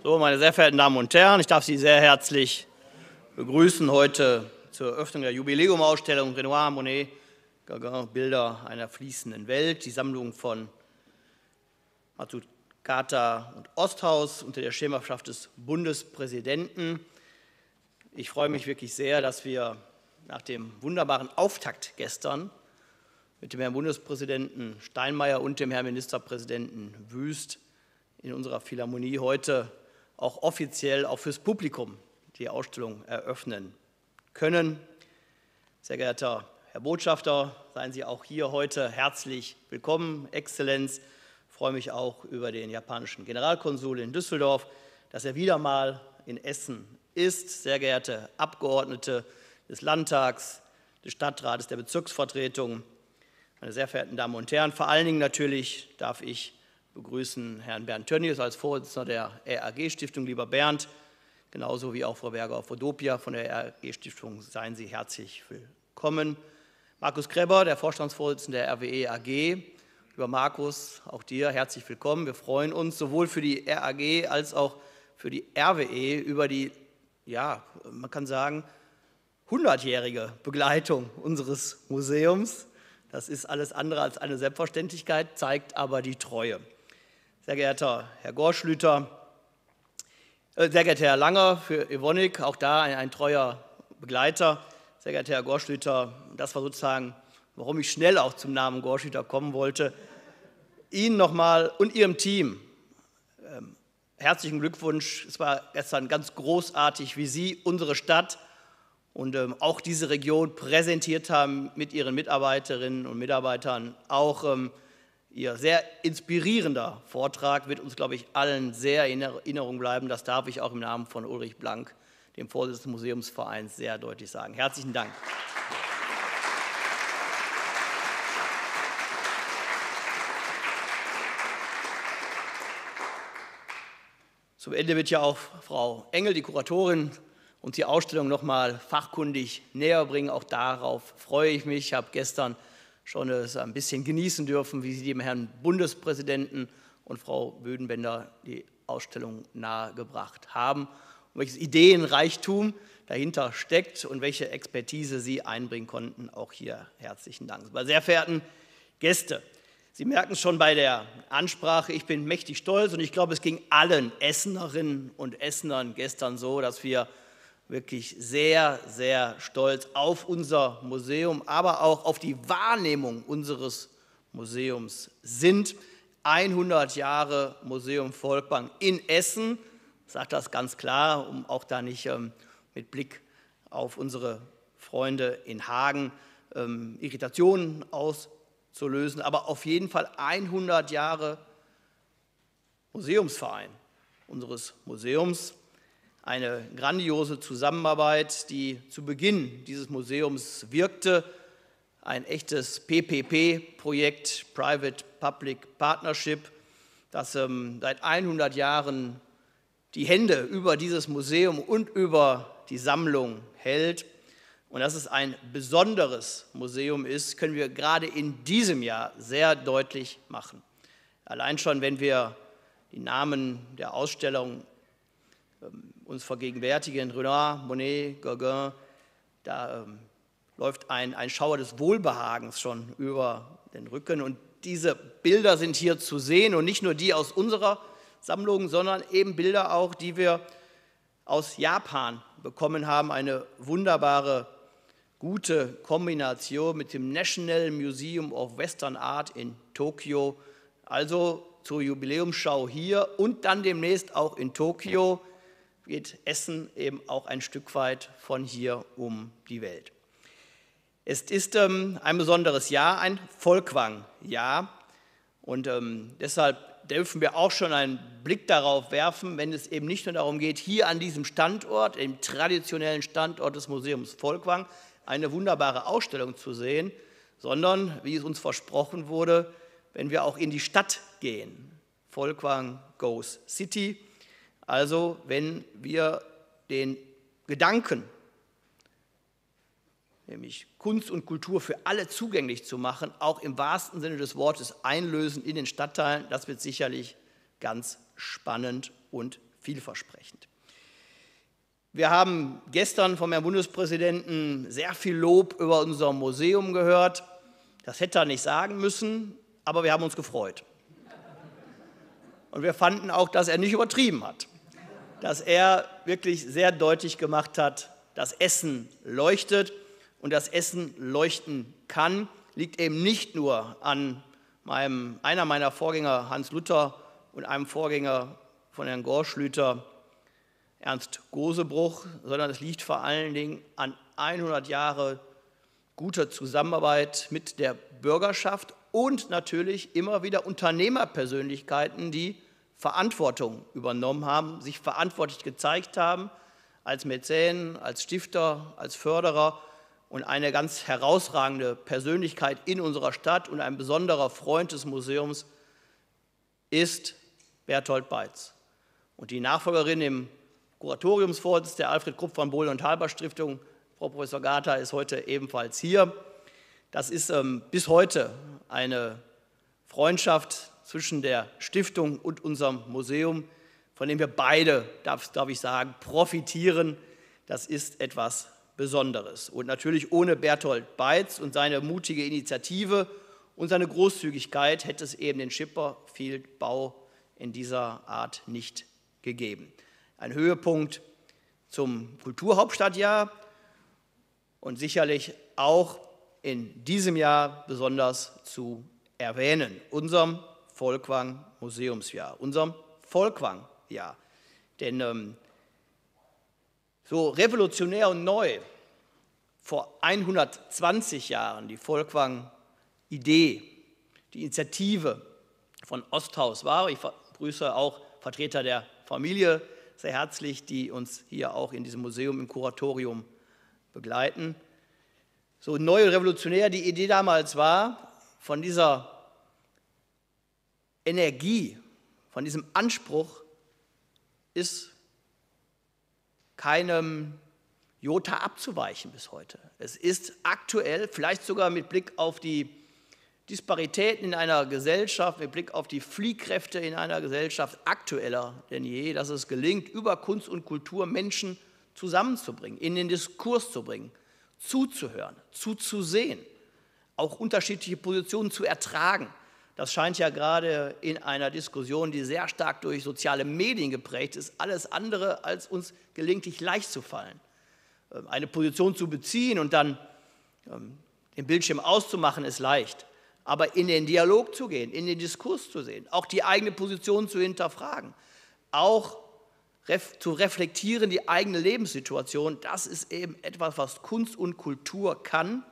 So, meine sehr verehrten Damen und Herren, ich darf Sie sehr herzlich begrüßen heute zur Eröffnung der Jubiläumausstellung Renoir, Monet, Gauguin, Bilder einer fließenden Welt, die Sammlung von Mazzucato und Osthaus unter der Schirmherrschaft des Bundespräsidenten. Ich freue mich wirklich sehr, dass wir nach dem wunderbaren Auftakt gestern mit dem Herrn Bundespräsidenten Steinmeier und dem Herrn Ministerpräsidenten Wüst in unserer Philharmonie heute auch offiziell auch fürs Publikum die Ausstellung eröffnen können. Sehr geehrter Herr Botschafter, seien Sie auch hier heute herzlich willkommen, Exzellenz. Ich freue mich auch über den japanischen Generalkonsul in Düsseldorf, dass er wieder mal in Essen ist. Sehr geehrte Abgeordnete des Landtags, des Stadtrates, der Bezirksvertretung, meine sehr verehrten Damen und Herren, vor allen Dingen natürlich darf ich begrüßen Herrn Bernd Tönnies als Vorsitzender der RAG-Stiftung. Lieber Bernd, genauso wie auch Frau Berger-Vodopia von der RAG-Stiftung, seien Sie herzlich willkommen. Markus Krebber, der Vorstandsvorsitzende der RWE AG. Lieber Markus, auch dir herzlich willkommen. Wir freuen uns sowohl für die RAG als auch für die RWE über die, ja, man kann sagen, 100-jährige Begleitung unseres Museums. Das ist alles andere als eine Selbstverständlichkeit, zeigt aber die Treue. Sehr geehrter Herr Gorschlüter, sehr geehrter Herr Langer für Evonik, auch da ein treuer Begleiter. Sehr geehrter Herr Gorschlüter, das war sozusagen, warum ich schnell auch zum Namen Gorschlüter kommen wollte. Ihnen nochmal und Ihrem Team herzlichen Glückwunsch. Es war gestern ganz großartig, wie Sie unsere Stadt und auch diese Region präsentiert haben mit Ihren Mitarbeiterinnen und Mitarbeitern. Auch Ihr sehr inspirierender Vortrag wird uns, glaube ich, allen sehr in Erinnerung bleiben. Das darf ich auch im Namen von Ulrich Blank, dem Vorsitzenden des Museumsvereins, sehr deutlich sagen. Herzlichen Dank. Zum Ende wird ja auch Frau Engel, die Kuratorin, uns die Ausstellung noch mal fachkundig näher bringen. Auch darauf freue ich mich. Ich habe gestern schon es ein bisschen genießen dürfen, wie Sie dem Herrn Bundespräsidenten und Frau Bödenbender die Ausstellung nahegebracht haben und welches Ideenreichtum dahinter steckt und welche Expertise Sie einbringen konnten. Auch hier herzlichen Dank. Meine sehr verehrten Gäste, Sie merken es schon bei der Ansprache, ich bin mächtig stolz und ich glaube, es ging allen Essenerinnen und Essenern gestern so, dass wir wirklich sehr, sehr stolz auf unser Museum, aber auch auf die Wahrnehmung unseres Museums sind. 100 Jahre Museum Volkwang in Essen, ich sage das ganz klar, um auch da nicht mit Blick auf unsere Freunde in Hagen Irritationen auszulösen, aber auf jeden Fall 100 Jahre Museumsverein unseres Museums. Eine grandiose Zusammenarbeit, die zu Beginn dieses Museums wirkte, ein echtes PPP-Projekt, Private-Public Partnership, das seit 100 Jahren die Hände über dieses Museum und über die Sammlung hält. Und dass es ein besonderes Museum ist, können wir gerade in diesem Jahr sehr deutlich machen. Allein schon, wenn wir die Namen der Ausstellung uns vergegenwärtigen, Renoir, Monet, Gauguin, da läuft ein Schauer des Wohlbehagens schon über den Rücken. Und diese Bilder sind hier zu sehen und nicht nur die aus unserer Sammlung, sondern eben Bilder auch, die wir aus Japan bekommen haben. Eine wunderbare, gute Kombination mit dem National Museum of Western Art in Tokio, also zur Jubiläumsschau hier und dann demnächst auch in Tokio, geht Essen eben auch ein Stück weit von hier um die Welt. Es ist ein besonderes Jahr, ein Volkwang-Jahr und deshalb dürfen wir auch schon einen Blick darauf werfen, wenn es eben nicht nur darum geht, hier an diesem Standort, dem traditionellen Standort des Museums Volkwang, eine wunderbare Ausstellung zu sehen, sondern, wie es uns versprochen wurde, wenn wir auch in die Stadt gehen. Volkwang goes City. Also wenn wir den Gedanken, nämlich Kunst und Kultur für alle zugänglich zu machen, auch im wahrsten Sinne des Wortes einlösen in den Stadtteilen, das wird sicherlich ganz spannend und vielversprechend. Wir haben gestern vom Herrn Bundespräsidenten sehr viel Lob über unser Museum gehört. Das hätte er nicht sagen müssen, aber wir haben uns gefreut. Und wir fanden auch, dass er nicht übertrieben hat, dass er wirklich sehr deutlich gemacht hat, dass Essen leuchtet und dass Essen leuchten kann, liegt eben nicht nur an einer meiner Vorgänger, Hans Luther, und einem Vorgänger von Herrn Gorschlüter, Ernst Gosebruch, sondern es liegt vor allen Dingen an 100 Jahre guter Zusammenarbeit mit der Bürgerschaft und natürlich immer wieder Unternehmerpersönlichkeiten, die Verantwortung übernommen haben, sich verantwortlich gezeigt haben, als Mäzen, als Stifter, als Förderer. Und eine ganz herausragende Persönlichkeit in unserer Stadt und ein besonderer Freund des Museums ist Bertolt Beitz. Und die Nachfolgerin im Kuratoriumsvorsitz der Alfred Krupp von Bohle und Halber Stiftung, Frau Professor Garter, ist heute ebenfalls hier. Das ist bis heute eine Freundschaft zwischen der Stiftung und unserem Museum, von dem wir beide, darf ich sagen, profitieren. Das ist etwas Besonderes. Und natürlich ohne Bertolt Beitz und seine mutige Initiative und seine Großzügigkeit hätte es eben den Chipperfield-Bau in dieser Art nicht gegeben. Ein Höhepunkt zum Kulturhauptstadtjahr und sicherlich auch in diesem Jahr besonders zu erwähnen, unserem Folkwang Museumsjahr, unserem Folkwang-Jahr. Denn so revolutionär und neu vor 120 Jahren die Folkwang-Idee, die Initiative von Osthaus war. Ich begrüße auch Vertreter der Familie sehr herzlich, die uns hier auch in diesem Museum im Kuratorium begleiten. So neu und revolutionär die Idee damals war, von dieser Energie, von diesem Anspruch ist keinem Jota abzuweichen bis heute. Es ist aktuell, vielleicht sogar mit Blick auf die Disparitäten in einer Gesellschaft, mit Blick auf die Fliehkräfte in einer Gesellschaft aktueller denn je, dass es gelingt, über Kunst und Kultur Menschen zusammenzubringen, in den Diskurs zu bringen, zuzuhören, zuzusehen, auch unterschiedliche Positionen zu ertragen. Das scheint ja gerade in einer Diskussion, die sehr stark durch soziale Medien geprägt ist, alles andere als uns gelegentlich leicht zu fallen. Eine Position zu beziehen und dann den Bildschirm auszumachen, ist leicht. Aber in den Dialog zu gehen, in den Diskurs zu sehen, auch die eigene Position zu hinterfragen, auch zu reflektieren, die eigene Lebenssituation, das ist eben etwas, was Kunst und Kultur kann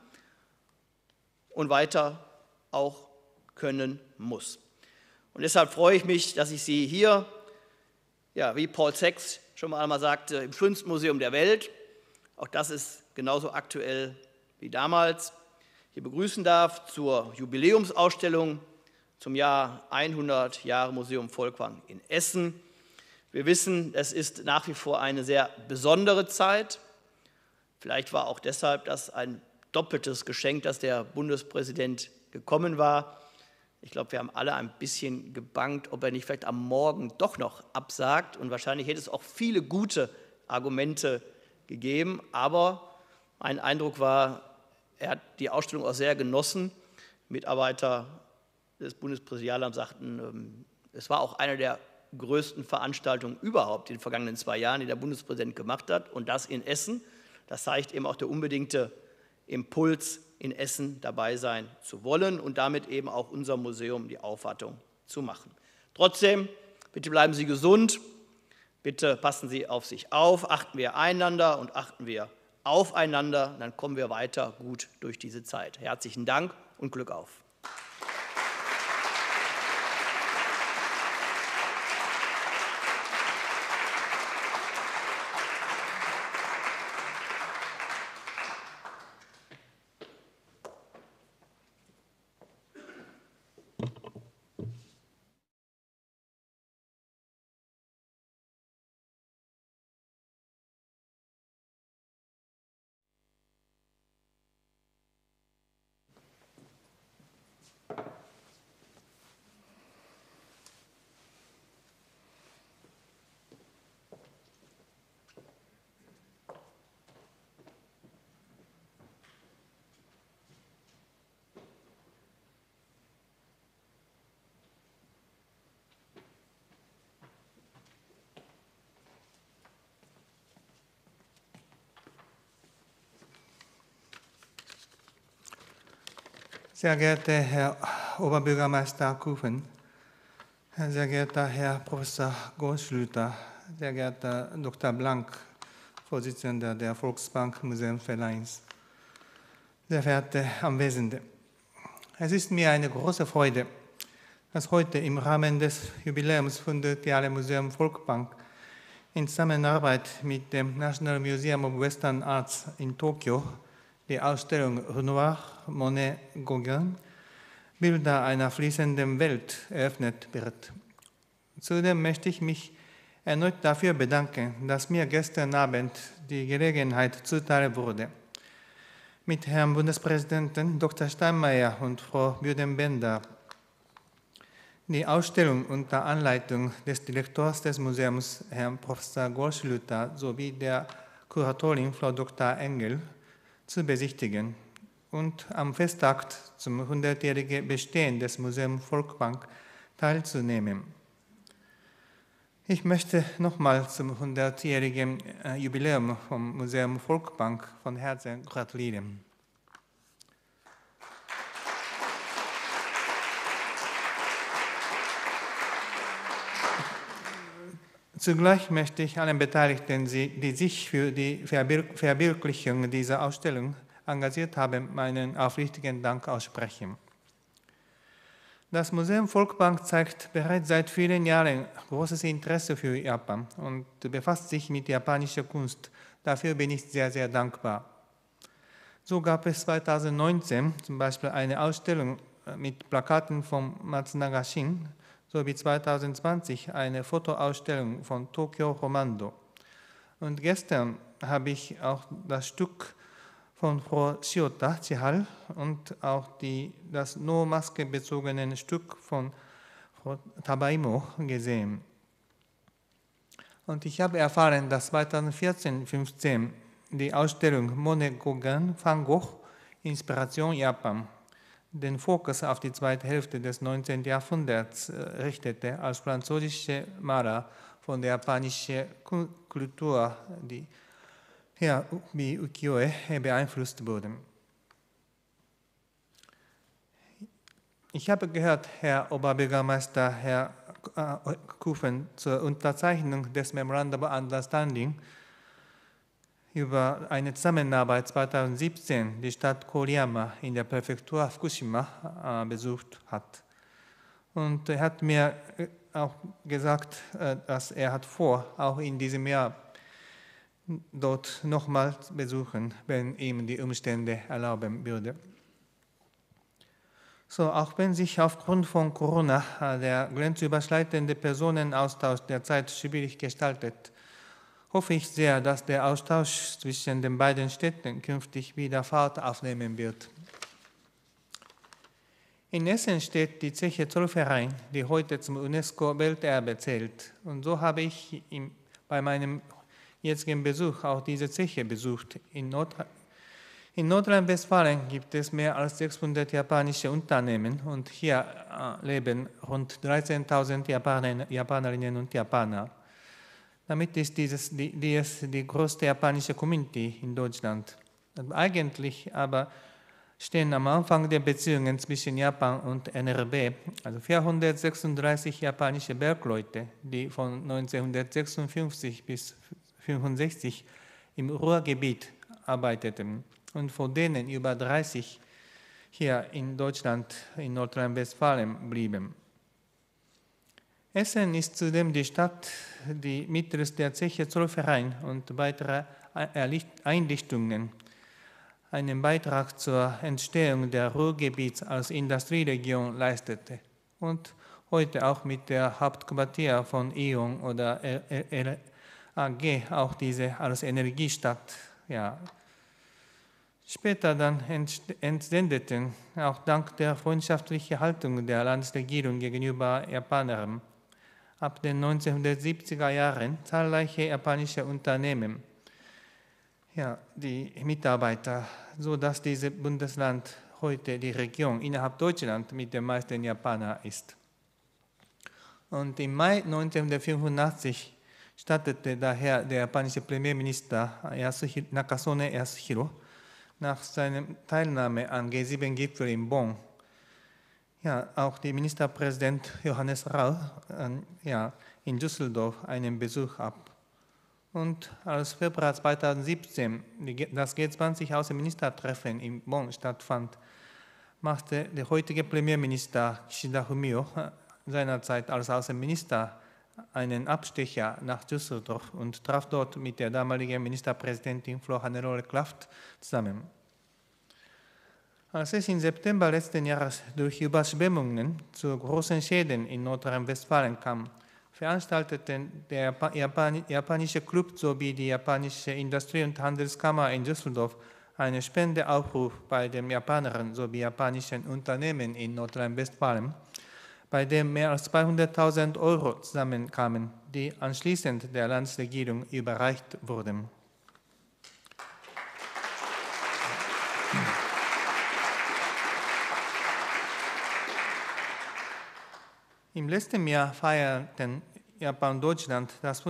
und weiter auch können muss. Und deshalb freue ich mich, dass ich Sie hier, ja, wie Paul Sachs schon einmal sagte, im schönsten Museum der Welt, auch das ist genauso aktuell wie damals, hier begrüßen darf zur Jubiläumsausstellung zum Jahr 100 Jahre Museum Folkwang in Essen. Wir wissen, es ist nach wie vor eine sehr besondere Zeit. Vielleicht war auch deshalb das ein doppeltes Geschenk, dass der Bundespräsident gekommen war. Ich glaube, wir haben alle ein bisschen gebangt, ob er nicht vielleicht am Morgen doch noch absagt. Und wahrscheinlich hätte es auch viele gute Argumente gegeben. Aber mein Eindruck war, er hat die Ausstellung auch sehr genossen. Mitarbeiter des Bundespräsidialamts sagten, es war auch eine der größten Veranstaltungen überhaupt in den vergangenen 2 Jahren, die der Bundespräsident gemacht hat. Und das in Essen. Das zeigt eben auch der unbedingte Impuls, in Essen dabei sein zu wollen und damit eben auch unser Museum die Aufwartung zu machen. Trotzdem, bitte bleiben Sie gesund, bitte passen Sie auf sich auf, achten wir einander und achten wir aufeinander, dann kommen wir weiter gut durch diese Zeit. Herzlichen Dank und Glück auf. Sehr geehrter Herr Oberbürgermeister Kufen, sehr geehrter Herr Professor Goldschlüter, sehr geehrter Dr. Blank, Vorsitzender der Volksbank Museumsvereins, sehr verehrte Anwesende. Es ist mir eine große Freude, dass heute im Rahmen des Jubiläums 100 Jahre Museum Volksbank in Zusammenarbeit mit dem National Museum of Western Arts in Tokio die Ausstellung Renoir, Monet, Gauguin, Bilder einer fließenden Welt eröffnet wird. Zudem möchte ich mich erneut dafür bedanken, dass mir gestern Abend die Gelegenheit zuteil wurde, mit Herrn Bundespräsidenten Dr. Steinmeier und Frau Büdenbender die Ausstellung unter Anleitung des Direktors des Museums, Herrn Professor Goldschlüter, sowie der Kuratorin Frau Dr. Engel zu besichtigen und am Festakt zum 100-jährigen Bestehen des Museums Volksbank teilzunehmen. Ich möchte nochmals zum 100-jährigen Jubiläum vom Museum Volksbank von Herzen gratulieren. Zugleich möchte ich allen Beteiligten, die sich für die Verwirklichung dieser Ausstellung engagiert haben, meinen aufrichtigen Dank aussprechen. Das Museum Volksbank zeigt bereits seit vielen Jahren großes Interesse für Japan und befasst sich mit japanischer Kunst. Dafür bin ich sehr, sehr dankbar. So gab es 2019 zum Beispiel eine Ausstellung mit Plakaten von Matsunaga Shin, sowie 2020 eine Fotoausstellung von Tokyo Romando. Und gestern habe ich auch das Stück von Frau Shiota Chihal und auch das No-Maske bezogene Stück von Frau Tabaimo gesehen. Und ich habe erfahren, dass 2014-15 die Ausstellung Monet, Gauguin, Van Gogh, Inspiration Japan den Fokus auf die zweite Hälfte des 19. Jahrhunderts richtete, als französische Maler von der japanischen Kultur, die wie Ukiyo-e beeinflusst wurden. Ich habe gehört, Herr Oberbürgermeister, Herr Kufen, zur Unterzeichnung des Memorandum of Understanding über eine Zusammenarbeit 2017 die Stadt Koriyama in der Präfektur Fukushima besucht hat. Und er hat mir auch gesagt, dass er hat vor, auch in diesem Jahr dort nochmals besuchen, wenn ihm die Umstände erlauben würde. So, auch wenn sich aufgrund von Corona der grenzüberschreitende Personenaustausch derzeit schwierig gestaltet, hoffe ich sehr, dass der Austausch zwischen den beiden Städten künftig wieder Fahrt aufnehmen wird. In Essen steht die Zeche Zollverein, die heute zum UNESCO-Welterbe zählt. Und so habe ich bei meinem jetzigen Besuch auch diese Zeche besucht. In Nordrhein-Westfalen gibt es mehr als 600 japanische Unternehmen und hier leben rund 13.000 Japanerinnen und Japaner. Damit ist die größte japanische Community in Deutschland. Eigentlich aber stehen am Anfang der Beziehungen zwischen Japan und NRW, also 436 japanische Bergleute, die von 1956 bis 1965 im Ruhrgebiet arbeiteten und von denen über 30 hier in Deutschland, in Nordrhein-Westfalen blieben. Essen ist zudem die Stadt, die mittels der Zeche Zollverein und weiterer Einrichtungen einen Beitrag zur Entstehung der Ruhrgebiets als Industrieregion leistete und heute auch mit der Hauptquartier von E.ON oder RAG auch diese als Energiestadt später dann entsendeten, auch dank der freundschaftlichen Haltung der Landesregierung gegenüber Japanern, ab den 1970er Jahren zahlreiche japanische Unternehmen, die Mitarbeiter, sodass dieses Bundesland heute die Region innerhalb Deutschlands mit den meisten Japanern ist. Und im Mai 1985 stattete daher der japanische Premierminister Nakasone Yasuhiro nach seiner Teilnahme am G7-Gipfel in Bonn Ja, auch der Ministerpräsident Johannes Rau in Düsseldorf einen Besuch ab. Und als Februar 2017 das G20-Außenministertreffen in Bonn stattfand, machte der heutige Premierminister Kishida Fumio seinerzeit als Außenminister einen Abstecher nach Düsseldorf und traf dort mit der damaligen Ministerpräsidentin Frau Hannelore Kraft zusammen. Als es im September letzten Jahres durch Überschwemmungen zu großen Schäden in Nordrhein-Westfalen kam, veranstalteten der japanische Club sowie die japanische Industrie- und Handelskammer in Düsseldorf einen Spendeaufruf bei den Japanern sowie japanischen Unternehmen in Nordrhein-Westfalen, bei dem mehr als 200.000 € zusammenkamen, die anschließend der Landesregierung überreicht wurden. Im letzten Jahr feierten Japan und Deutschland das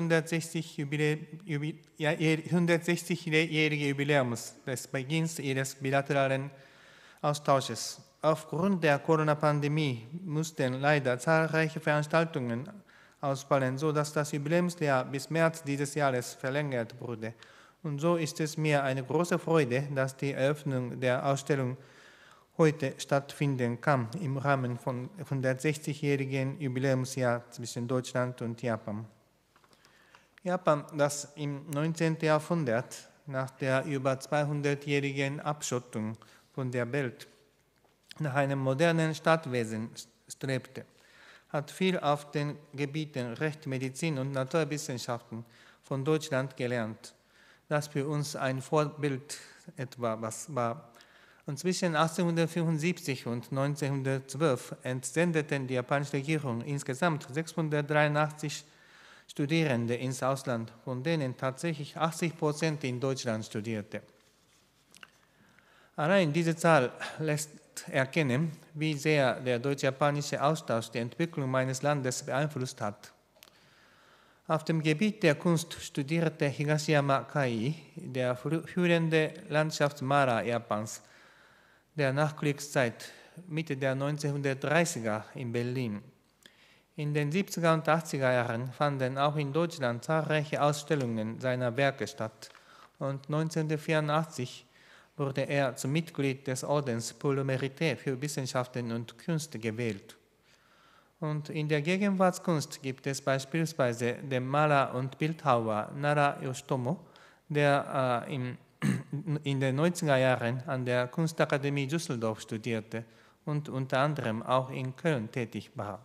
160-jährige Jubiläum des Beginns ihres bilateralen Austausches. Aufgrund der Corona-Pandemie mussten leider zahlreiche Veranstaltungen ausfallen, sodass das Jubiläumsjahr bis März dieses Jahres verlängert wurde. Und so ist es mir eine große Freude, dass die Eröffnung der Ausstellung heute stattfinden kann im Rahmen von 160-jährigen Jubiläumsjahr zwischen Deutschland und Japan. Japan, das im 19. Jahrhundert nach der über 200-jährigen Abschottung von der Welt nach einem modernen Staatswesen strebte, hat viel auf den Gebieten Recht, Medizin und Naturwissenschaften von Deutschland gelernt, das für uns ein Vorbild etwas war. Und zwischen 1875 und 1912 entsendeten die japanische Regierung insgesamt 683 Studierende ins Ausland, von denen tatsächlich 80% in Deutschland studierte. Allein diese Zahl lässt erkennen, wie sehr der deutsch-japanische Austausch die Entwicklung meines Landes beeinflusst hat. Auf dem Gebiet der Kunst studierte Higashiyama Kai, der führende Landschaftsmaler Japans, der Nachkriegszeit, Mitte der 1930er in Berlin. In den 70er und 80er Jahren fanden auch in Deutschland zahlreiche Ausstellungen seiner Werke statt und 1984 wurde er zum Mitglied des Ordens Pour le Mérite für Wissenschaften und Künste gewählt. Und in der Gegenwartskunst gibt es beispielsweise den Maler und Bildhauer Nara Yoshitomo, der in den 90er Jahren an der Kunstakademie Düsseldorf studierte und unter anderem auch in Köln tätig war.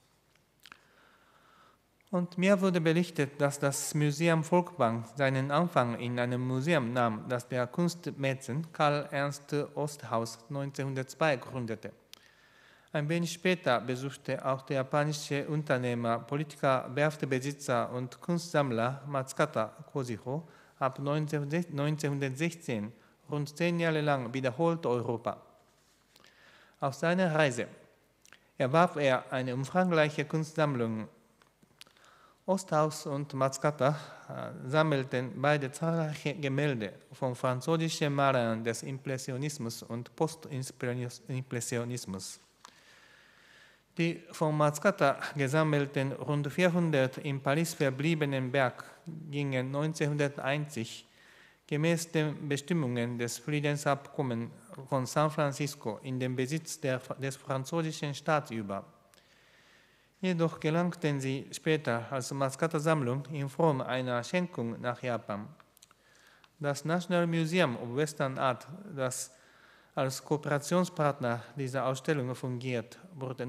Und mir wurde berichtet, dass das Museum Volkwang seinen Anfang in einem Museum nahm, das der Kunstmäzen Karl Ernst Osthaus 1902 gründete. Ein wenig später besuchte auch der japanische Unternehmer, Politiker, Werftbesitzer und Kunstsammler Matsukata Koshiro ab 1916 rund 10 Jahre lang wiederholt Europa. Auf seiner Reise erwarb er eine umfangreiche Kunstsammlung. Osthaus und Matsukata sammelten beide zahlreiche Gemälde von französischen Malern des Impressionismus und Postimpressionismus. Die von Matsukata gesammelten rund 400 in Paris verbliebenen Werke gingen 1901 gemäß den Bestimmungen des Friedensabkommens von San Francisco in den Besitz des französischen Staates über. Jedoch gelangten sie später als Matsukata-Sammlung in Form einer Schenkung nach Japan. Das National Museum of Western Art, das als Kooperationspartner dieser Ausstellung fungiert, wurde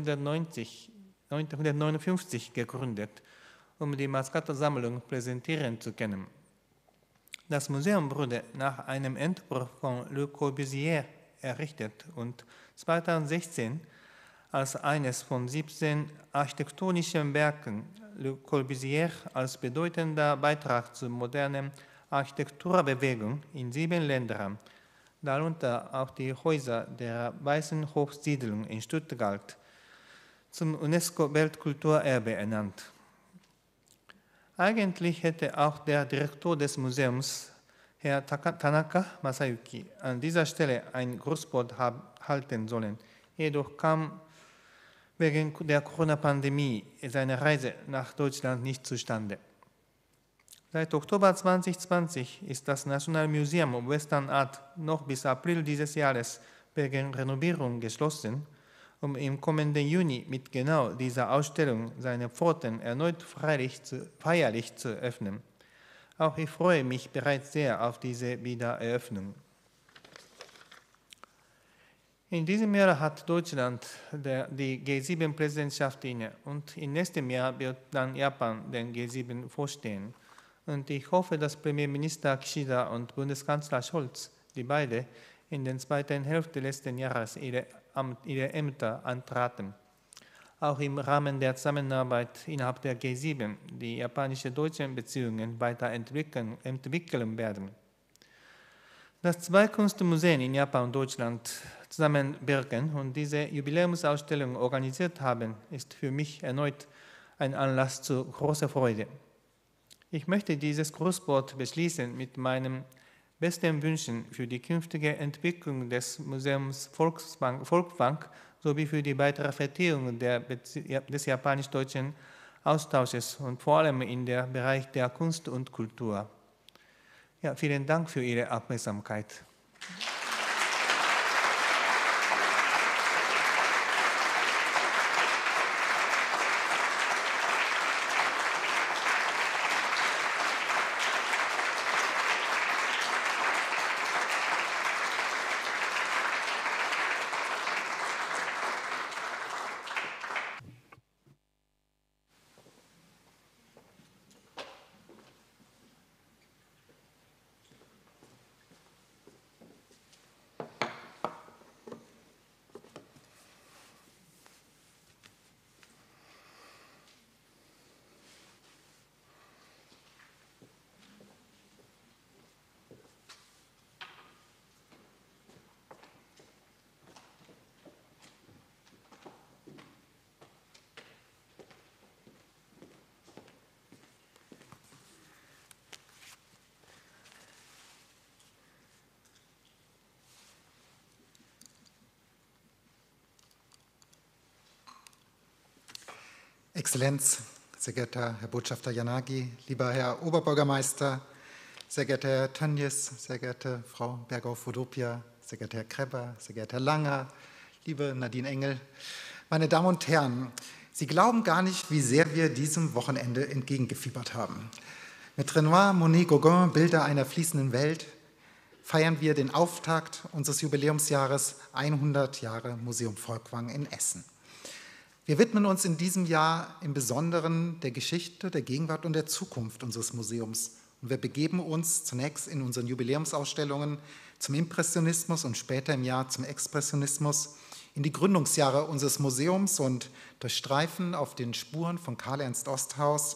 1959 gegründet, um die Matsukata-Sammlung präsentieren zu können. Das Museum wurde nach einem Entwurf von Le Corbusier errichtet und 2016 als eines von 17 architektonischen Werken Le Corbusier als bedeutender Beitrag zur modernen Architekturbewegung in 7 Ländern, darunter auch die Häuser der Weißen Hofsiedlung in Stuttgart, zum UNESCO-Weltkulturerbe ernannt. Eigentlich hätte auch der Direktor des Museums, Herr Tanaka Masayuki, an dieser Stelle ein Grußwort halten sollen. jedoch kam wegen der Corona-Pandemie seine Reise nach Deutschland nicht zustande. Seit Oktober 2020 ist das National Museum of Western Art noch bis April dieses Jahres wegen Renovierung geschlossen, um im kommenden Juni mit genau dieser Ausstellung seine Pforten erneut feierlich zu öffnen. Auch ich freue mich bereits sehr auf diese Wiedereröffnung. In diesem Jahr hat Deutschland die G7-Präsidentschaft inne und im nächsten Jahr wird dann Japan den G7 vorstehen. Und ich hoffe, dass Premierminister Kishida und Bundeskanzler Scholz, die beide in der zweiten Hälfte letzten Jahres ihre Ämter antraten, auch im Rahmen der Zusammenarbeit innerhalb der G7 die japanische-deutschen Beziehungen weiterentwickeln werden. Dass zwei Kunstmuseen in Japan und Deutschland zusammenwirken und diese Jubiläumsausstellung organisiert haben, ist für mich erneut ein Anlass zu großer Freude. Ich möchte dieses Grußwort beschließen mit meinen besten Wünschen für die künftige Entwicklung des Museums Volksbank sowie für die weitere Vertiefung des japanisch-deutschen Austausches und vor allem in dem Bereich der Kunst und Kultur. Ja, vielen Dank für Ihre Aufmerksamkeit. Exzellenz, sehr geehrter Herr Botschafter Yanagi, lieber Herr Oberbürgermeister, sehr geehrter Herr Tönnies, sehr geehrte Frau Berghoff-Vodopia, sehr geehrter Herr Krepper, sehr geehrter Herr Langer, liebe Nadine Engel, meine Damen und Herren, Sie glauben gar nicht, wie sehr wir diesem Wochenende entgegengefiebert haben. Mit Renoir, Monet, Gauguin, Bilder einer fließenden Welt, feiern wir den Auftakt unseres Jubiläumsjahres 100 Jahre Museum Folkwang in Essen. Wir widmen uns in diesem Jahr im Besonderen der Geschichte, der Gegenwart und der Zukunft unseres Museums. Und wir begeben uns zunächst in unseren Jubiläumsausstellungen zum Impressionismus und später im Jahr zum Expressionismus in die Gründungsjahre unseres Museums und durchstreifen auf den Spuren von Karl Ernst Osthaus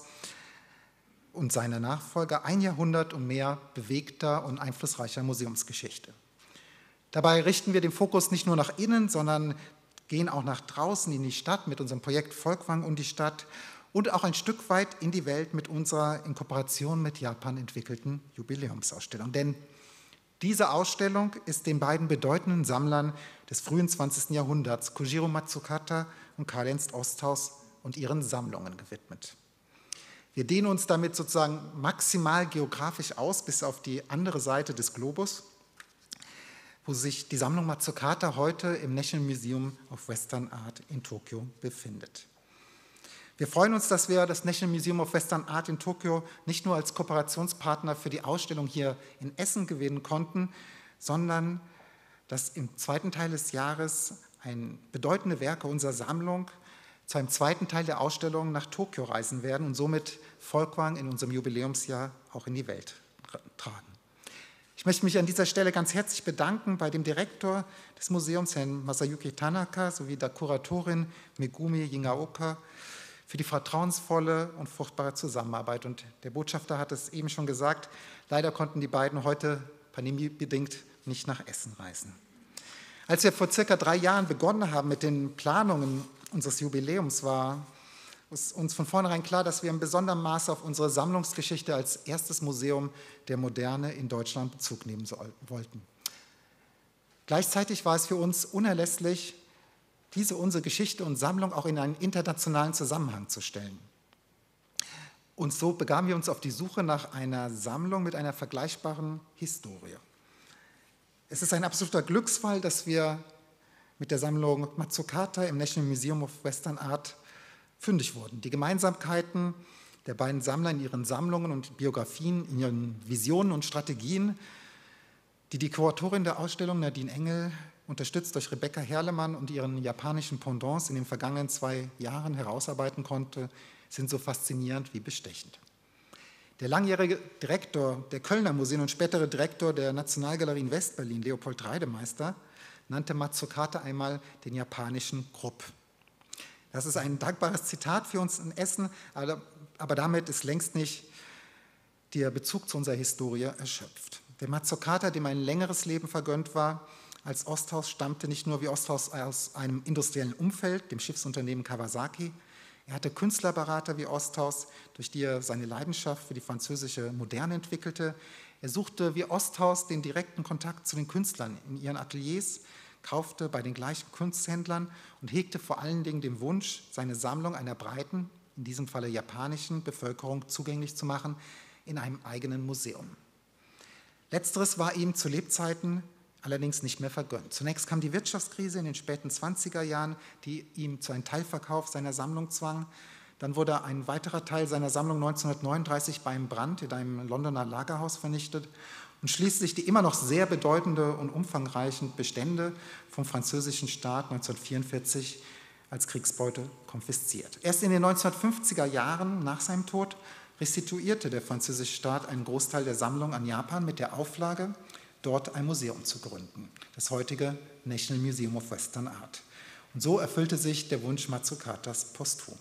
und seiner Nachfolger ein Jahrhundert und mehr bewegter und einflussreicher Museumsgeschichte. Dabei richten wir den Fokus nicht nur nach innen, sondern gehen auch nach draußen in die Stadt mit unserem Projekt Folkwang und die Stadt und auch ein Stück weit in die Welt mit unserer in Kooperation mit Japan entwickelten Jubiläumsausstellung. Denn diese Ausstellung ist den beiden bedeutenden Sammlern des frühen 20. Jahrhunderts, Kojiro Matsukata und Karl Ernst Osthaus und ihren Sammlungen gewidmet. Wir dehnen uns damit sozusagen maximal geografisch aus bis auf die andere Seite des Globus, wo sich die Sammlung Matsukata heute im National Museum of Western Art in Tokio befindet. Wir freuen uns, dass wir das National Museum of Western Art in Tokio nicht nur als Kooperationspartner für die Ausstellung hier in Essen gewinnen konnten, sondern dass im zweiten Teil des Jahres bedeutende Werke unserer Sammlung zu einem zweiten Teil der Ausstellung nach Tokio reisen werden und somit Folkwang in unserem Jubiläumsjahr auch in die Welt tragen. Ich möchte mich an dieser Stelle ganz herzlich bedanken bei dem Direktor des Museums, Herrn Masayuki Tanaka, sowie der Kuratorin Megumi Yingaoka für die vertrauensvolle und fruchtbare Zusammenarbeit. Und der Botschafter hat es eben schon gesagt, leider konnten die beiden heute pandemiebedingt nicht nach Essen reisen. Als wir vor circa 3 Jahren begonnen haben mit den Planungen unseres Jubiläums, war uns von vornherein klar, dass wir in besonderem Maße auf unsere Sammlungsgeschichte als erstes Museum der Moderne in Deutschland Bezug nehmen wollten. Gleichzeitig war es für uns unerlässlich, diese unsere Geschichte und Sammlung auch in einen internationalen Zusammenhang zu stellen. Und so begaben wir uns auf die Suche nach einer Sammlung mit einer vergleichbaren Historie. Es ist ein absoluter Glücksfall, dass wir mit der Sammlung Mazzucata im National Museum of Western Art fündig wurden. Die Gemeinsamkeiten der beiden Sammler in ihren Sammlungen und Biografien, in ihren Visionen und Strategien, die Kuratorin der Ausstellung Nadine Engel, unterstützt durch Rebecca Herlemann und ihren japanischen Pendants in den vergangenen 2 Jahren herausarbeiten konnte, sind so faszinierend wie bestechend. Der langjährige Direktor der Kölner Museen und spätere Direktor der Nationalgalerie in Westberlin, Leopold Reidemeister, nannte Mazzucata einmal den japanischen Krupp. Das ist ein dankbares Zitat für uns in Essen, aber damit ist längst nicht der Bezug zu unserer Historie erschöpft. Der Mazzucata, dem ein längeres Leben vergönnt war als Osthaus, stammte nicht nur wie Osthaus aus einem industriellen Umfeld, dem Schiffsunternehmen Kawasaki. Er hatte Künstlerberater wie Osthaus, durch die er seine Leidenschaft für die französische Moderne entwickelte. Er suchte wie Osthaus den direkten Kontakt zu den Künstlern in ihren Ateliers, kaufte bei den gleichen Kunsthändlern und hegte vor allen Dingen den Wunsch, seine Sammlung einer breiten, in diesem Falle japanischen Bevölkerung zugänglich zu machen in einem eigenen Museum. Letzteres war ihm zu Lebzeiten allerdings nicht mehr vergönnt. Zunächst kam die Wirtschaftskrise in den späten 20er Jahren, die ihm zu einem Teilverkauf seiner Sammlung zwang. Dann wurde ein weiterer Teil seiner Sammlung 1939 bei einem Brand in einem Londoner Lagerhaus vernichtet und schließlich die immer noch sehr bedeutende und umfangreichen Bestände vom französischen Staat 1944 als Kriegsbeute konfisziert. Erst in den 1950er Jahren nach seinem Tod restituierte der französische Staat einen Großteil der Sammlung an Japan mit der Auflage, dort ein Museum zu gründen, das heutige National Museum of Western Art. Und so erfüllte sich der Wunsch Mazzucatas posthum.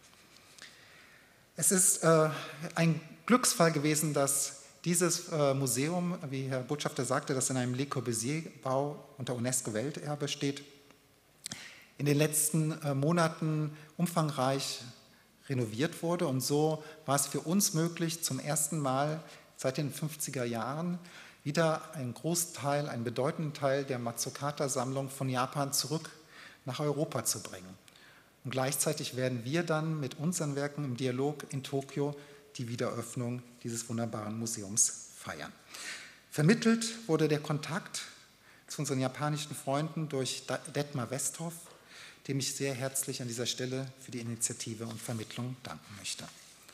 Es ist ein Glücksfall gewesen, dass dieses Museum, wie Herr Botschafter sagte, das in einem Le Corbusier-Bau unter UNESCO-Welterbe steht, in den letzten Monaten umfangreich renoviert wurde. Und so war es für uns möglich, zum ersten Mal seit den 50er Jahren wieder einen Großteil, einen bedeutenden Teil der Mazzucata-Sammlung von Japan zurück nach Europa zu bringen. Und gleichzeitig werden wir dann mit unseren Werken im Dialog in Tokio die Wiedereröffnung dieses wunderbaren Museums feiern. Vermittelt wurde der Kontakt zu unseren japanischen Freunden durch Detmar Westhoff, dem ich sehr herzlich an dieser Stelle für die Initiative und Vermittlung danken möchte.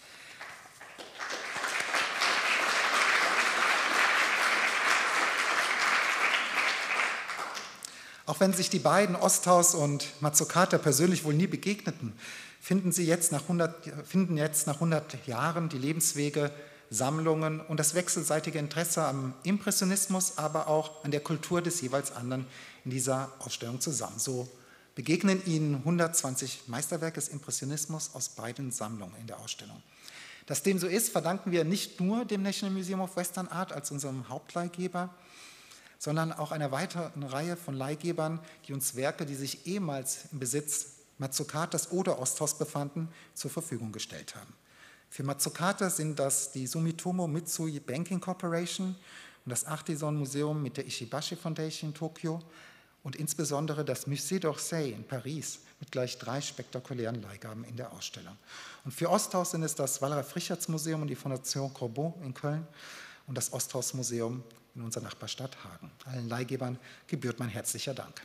Auch wenn sich die beiden, Osthaus und Mazzucata, persönlich wohl nie begegneten, finden jetzt nach 100 Jahren die Lebenswege, Sammlungen und das wechselseitige Interesse am Impressionismus, aber auch an der Kultur des jeweils anderen in dieser Ausstellung zusammen. So begegnen Ihnen 120 Meisterwerke des Impressionismus aus beiden Sammlungen in der Ausstellung. Dass dem so ist, verdanken wir nicht nur dem National Museum of Western Art als unserem Hauptleihgeber, sondern auch einer weiteren Reihe von Leihgebern, die uns Werke, die sich ehemals im Besitz Mazzucatas oder Osthaus befanden, zur Verfügung gestellt haben. Für Mazzucata sind das die Sumitomo Mitsui Banking Corporation und das Artisan Museum mit der Ishibashi Foundation in Tokio und insbesondere das Musée d'Orsay in Paris mit gleich 3 spektakulären Leihgaben in der Ausstellung. Und für Osthaus sind es das Walras-Frichertz-Museum und die Fondation Corbeau in Köln und das Osthaus-Museum in unserer Nachbarstadt Hagen. Allen Leihgebern gebührt mein herzlicher Dank.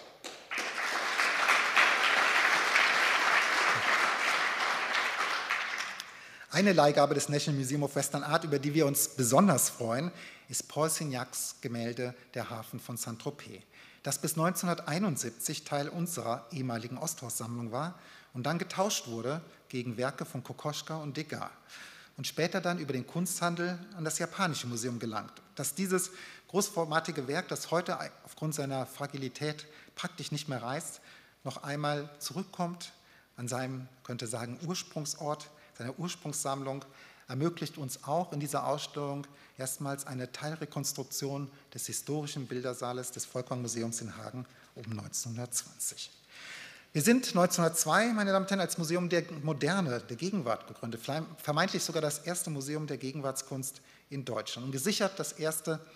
Eine Leihgabe des National Museum of Western Art, über die wir uns besonders freuen, ist Paul Signacs Gemälde Der Hafen von Saint-Tropez, das bis 1971 Teil unserer ehemaligen Osthaus-Sammlung war und dann getauscht wurde gegen Werke von Kokoschka und Degas und später dann über den Kunsthandel an das Japanische Museum gelangt. Dass dieses großformatige Werk, das heute aufgrund seiner Fragilität praktisch nicht mehr reist, noch einmal zurückkommt an seinem, könnte sagen, Ursprungsort, seiner Ursprungssammlung, ermöglicht uns auch in dieser Ausstellung erstmals eine Teilrekonstruktion des historischen Bildersaales des Volkwang-Museums in Hagen um 1920. Wir sind 1902, meine Damen und Herren, als Museum der Moderne, der Gegenwart gegründet, vermeintlich sogar das erste Museum der Gegenwartskunst in Deutschland und gesichert das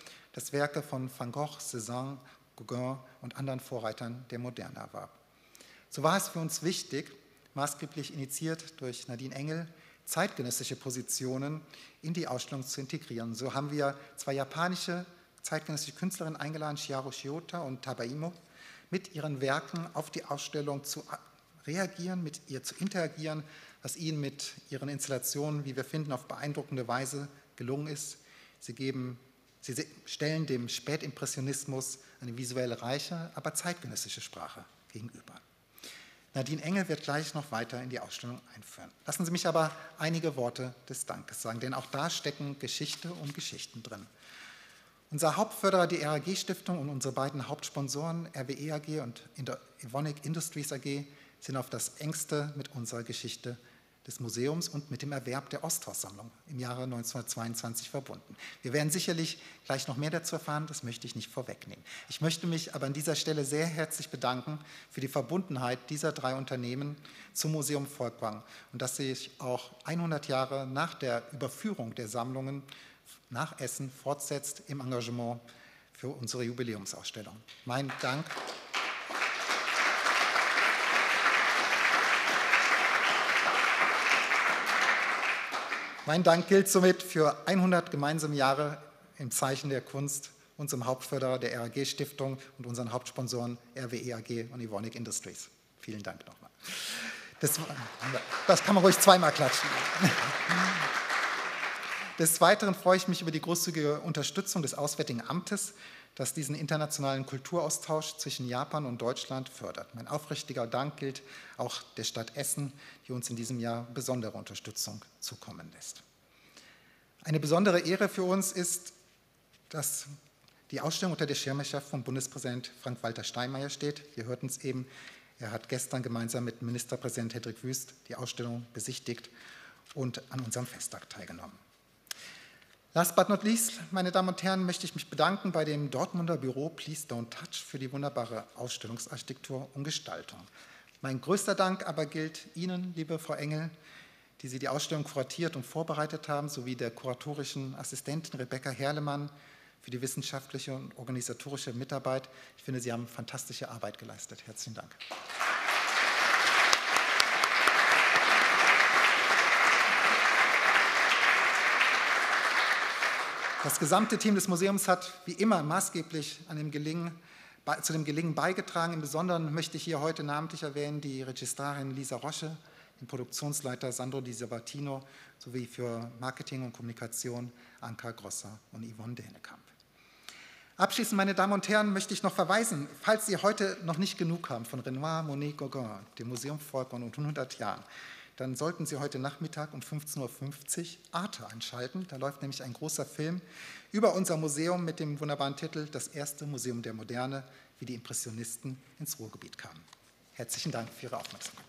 Werke von Van Gogh, Cézanne, Gauguin und anderen Vorreitern der Moderne erwarb. So war es für uns wichtig, maßgeblich initiiert durch Nadine Engel, zeitgenössische Positionen in die Ausstellung zu integrieren. So haben wir 2 japanische zeitgenössische Künstlerinnen eingeladen, Shiharu Shiota und Tabaimo, mit ihren Werken auf die Ausstellung zu reagieren, mit ihr zu interagieren, was ihnen mit ihren Installationen, wie wir finden, auf beeindruckende Weise gelungen ist. Sie stellen dem Spätimpressionismus eine visuell reiche, aber zeitgenössische Sprache gegenüber. Nadine Engel wird gleich noch weiter in die Ausstellung einführen. Lassen Sie mich aber einige Worte des Dankes sagen, denn auch da stecken Geschichte und Geschichten drin. Unser Hauptförderer, die RAG-Stiftung, und unsere beiden Hauptsponsoren, RWE AG und Evonik Industries AG, sind auf das Engste mit unserer Geschichte des Museums und mit dem Erwerb der Osthaus-Sammlung im Jahre 1922 verbunden. Wir werden sicherlich gleich noch mehr dazu erfahren, das möchte ich nicht vorwegnehmen. Ich möchte mich aber an dieser Stelle sehr herzlich bedanken für die Verbundenheit dieser 3 Unternehmen zum Museum Folkwang und dass sich auch 100 Jahre nach der Überführung der Sammlungen nach Essen fortsetzt im Engagement für unsere Jubiläumsausstellung. Mein Dank. Mein Dank gilt somit für 100 gemeinsame Jahre im Zeichen der Kunst, unserem Hauptförderer der RAG-Stiftung und unseren Hauptsponsoren RWE AG und Evonik Industries. Vielen Dank nochmal. Das kann man ruhig zweimal klatschen. Des Weiteren freue ich mich über die großzügige Unterstützung des Auswärtigen Amtes, das diesen internationalen Kulturaustausch zwischen Japan und Deutschland fördert. Mein aufrichtiger Dank gilt auch der Stadt Essen, die uns in diesem Jahr besondere Unterstützung zukommen lässt. Eine besondere Ehre für uns ist, dass die Ausstellung unter der Schirmherrschaft von Bundespräsident Frank-Walter Steinmeier steht. Wir hörten es eben, er hat gestern gemeinsam mit Ministerpräsident Hendrik Wüst die Ausstellung besichtigt und an unserem Festtag teilgenommen. Last but not least, meine Damen und Herren, möchte ich mich bedanken bei dem Dortmunder Büro Please Don't Touch für die wunderbare Ausstellungsarchitektur und Gestaltung. Mein größter Dank aber gilt Ihnen, liebe Frau Engel, die Sie die Ausstellung kuratiert und vorbereitet haben, sowie der kuratorischen Assistentin Rebecca Herlemann für die wissenschaftliche und organisatorische Mitarbeit. Ich finde, Sie haben fantastische Arbeit geleistet. Herzlichen Dank. Das gesamte Team des Museums hat wie immer maßgeblich zu dem Gelingen beigetragen. Im Besonderen möchte ich hier heute namentlich erwähnen die Registrarin Lisa Rosche, den Produktionsleiter Sandro Di Sabatino sowie für Marketing und Kommunikation Anka Grosser und Yvonne Dänekamp. Abschließend, meine Damen und Herren, möchte ich noch verweisen, falls Sie heute noch nicht genug haben von Renoir, Monet, Gauguin, dem Museum Folkwang und 100 Jahren, dann sollten Sie heute Nachmittag um 15:50 Uhr Arte einschalten. Da läuft nämlich ein großer Film über unser Museum mit dem wunderbaren Titel Das erste Museum der Moderne, wie die Impressionisten ins Ruhrgebiet kamen. Herzlichen Dank für Ihre Aufmerksamkeit.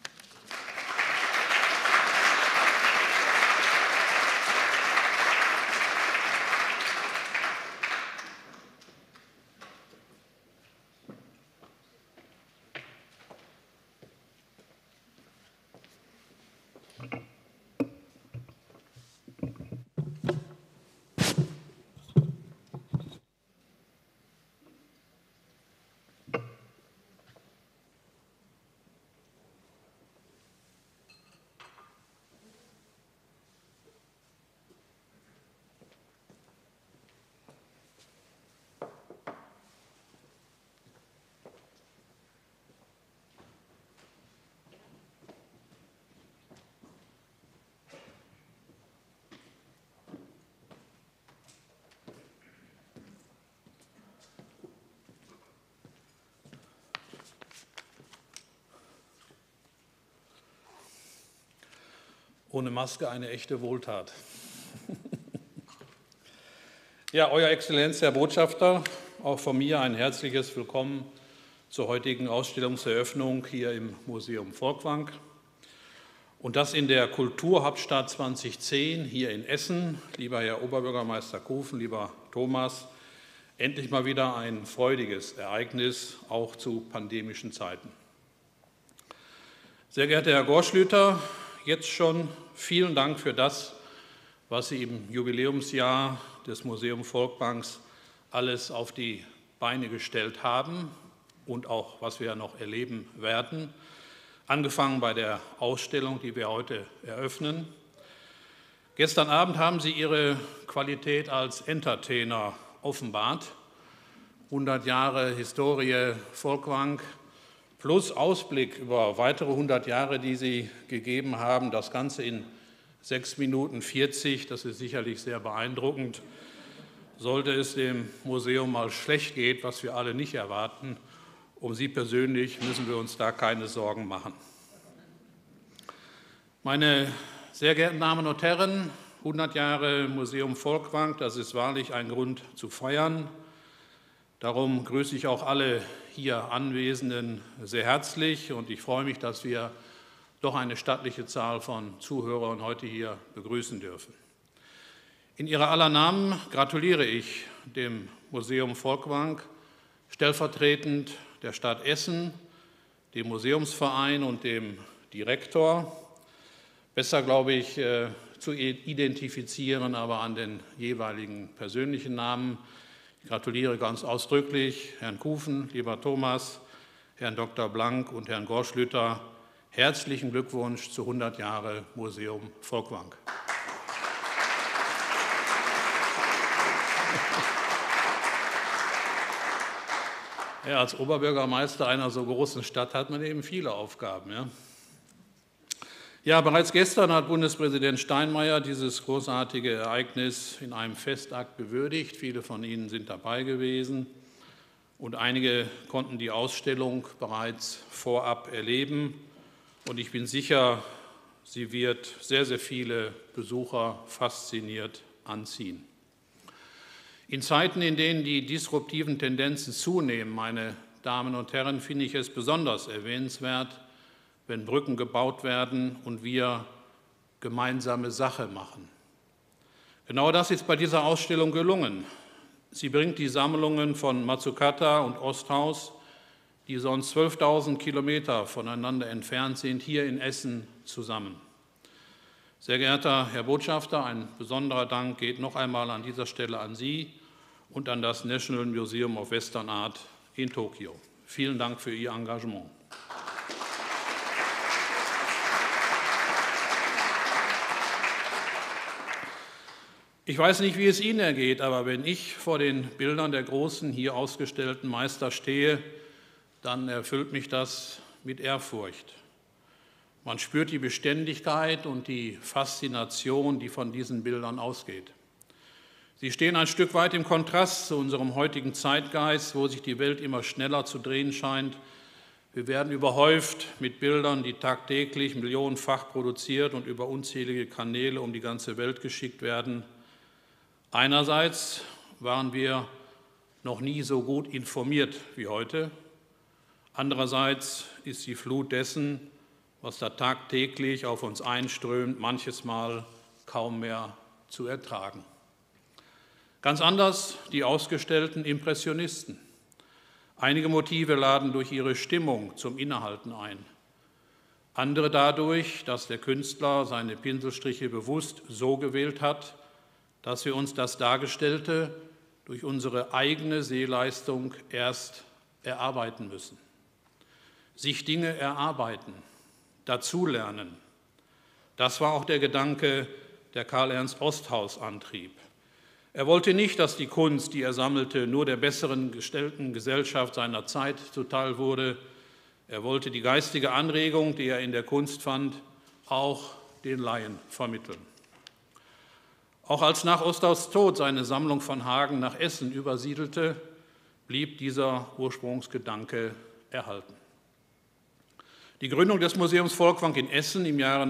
Ohne Maske eine echte Wohltat. Ja, Euer Exzellenz, Herr Botschafter, auch von mir ein herzliches Willkommen zur heutigen Ausstellungseröffnung hier im Museum Folkwang. Und das in der Kulturhauptstadt 2010 hier in Essen. Lieber Herr Oberbürgermeister Kufen, lieber Thomas, endlich mal wieder ein freudiges Ereignis, auch zu pandemischen Zeiten. Sehr geehrter Herr Goldschlüter, jetzt schon vielen Dank für das, was Sie im Jubiläumsjahr des Museum Folkwangs alles auf die Beine gestellt haben und auch, was wir noch erleben werden. angefangen bei der Ausstellung, die wir heute eröffnen. Gestern Abend haben Sie Ihre Qualität als Entertainer offenbart. 100 Jahre Historie Folkwang plus Ausblick über weitere 100 Jahre, die Sie gegeben haben. Das Ganze in 6 Minuten 40, das ist sicherlich sehr beeindruckend. Sollte es dem Museum mal schlecht gehen, was wir alle nicht erwarten, um Sie persönlich müssen wir uns da keine Sorgen machen. Meine sehr geehrten Damen und Herren, 100 Jahre Museum Folkwang, das ist wahrlich ein Grund zu feiern. Darum grüße ich auch alle hier Anwesenden sehr herzlich und ich freue mich, dass wir doch eine stattliche Zahl von Zuhörern heute hier begrüßen dürfen. In Ihrer aller Namen gratuliere ich dem Museum Folkwang, stellvertretend der Stadt Essen, dem Museumsverein und dem Direktor. Besser, glaube ich, zu identifizieren, aber an den jeweiligen persönlichen Namen. Ich gratuliere ganz ausdrücklich Herrn Kufen, lieber Thomas, Herrn Dr. Blank und Herrn Gorschlüter. Herzlichen Glückwunsch zu 100 Jahre Museum Folkwang. Ja, als Oberbürgermeister einer so großen Stadt hat man eben viele Aufgaben. Ja, bereits gestern hat Bundespräsident Steinmeier dieses großartige Ereignis in einem Festakt bewürdigt. Viele von Ihnen sind dabei gewesen und einige konnten die Ausstellung bereits vorab erleben. Und ich bin sicher, sie wird sehr, sehr viele Besucher fasziniert anziehen. In Zeiten, in denen die disruptiven Tendenzen zunehmen, meine Damen und Herren, finde ich es besonders erwähnenswert, wenn Brücken gebaut werden und wir gemeinsame Sache machen. Genau das ist bei dieser Ausstellung gelungen. Sie bringt die Sammlungen von Mazzucatta und Osthaus, die sonst 12.000 Kilometer voneinander entfernt sind, hier in Essen zusammen. Sehr geehrter Herr Botschafter, ein besonderer Dank geht noch einmal an dieser Stelle an Sie und an das National Museum of Western Art in Tokio. Vielen Dank für Ihr Engagement. Ich weiß nicht, wie es Ihnen ergeht, aber wenn ich vor den Bildern der großen hier ausgestellten Meister stehe, dann erfüllt mich das mit Ehrfurcht. Man spürt die Beständigkeit und die Faszination, die von diesen Bildern ausgeht. Sie stehen ein Stück weit im Kontrast zu unserem heutigen Zeitgeist, wo sich die Welt immer schneller zu drehen scheint. Wir werden überhäuft mit Bildern, die tagtäglich millionenfach produziert und über unzählige Kanäle um die ganze Welt geschickt werden. Einerseits waren wir noch nie so gut informiert wie heute. Andererseits ist die Flut dessen, was da tagtäglich auf uns einströmt, manches Mal kaum mehr zu ertragen. Ganz anders die ausgestellten Impressionisten. Einige Motive laden durch ihre Stimmung zum Innehalten ein. Andere dadurch, dass der Künstler seine Pinselstriche bewusst so gewählt hat, dass wir uns das Dargestellte durch unsere eigene Sehleistung erst erarbeiten müssen. Sich Dinge erarbeiten, dazulernen. Das war auch der Gedanke, der Karl-Ernst Osthaus antrieb. Er wollte nicht, dass die Kunst, die er sammelte, nur der besseren gestellten Gesellschaft seiner Zeit zuteil wurde. Er wollte die geistige Anregung, die er in der Kunst fand, auch den Laien vermitteln. Auch als nach Osthaus' Tod seine Sammlung von Hagen nach Essen übersiedelte, blieb dieser Ursprungsgedanke erhalten. Die Gründung des Museums Folkwang in Essen im Jahre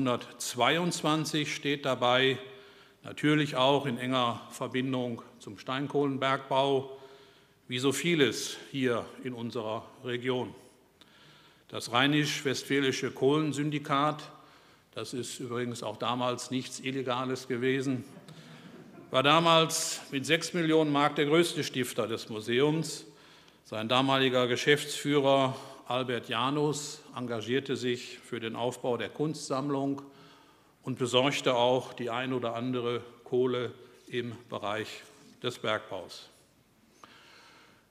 1922 steht dabei natürlich auch in enger Verbindung zum Steinkohlenbergbau, wie so vieles hier in unserer Region. Das Rheinisch-Westfälische Kohlensyndikat, das ist übrigens auch damals nichts Illegales gewesen, war damals mit 6 Millionen Mark der größte Stifter des Museums. Sein damaliger Geschäftsführer Albert Janus engagierte sich für den Aufbau der Kunstsammlung und besorgte auch die ein oder andere Kohle im Bereich des Bergbaus.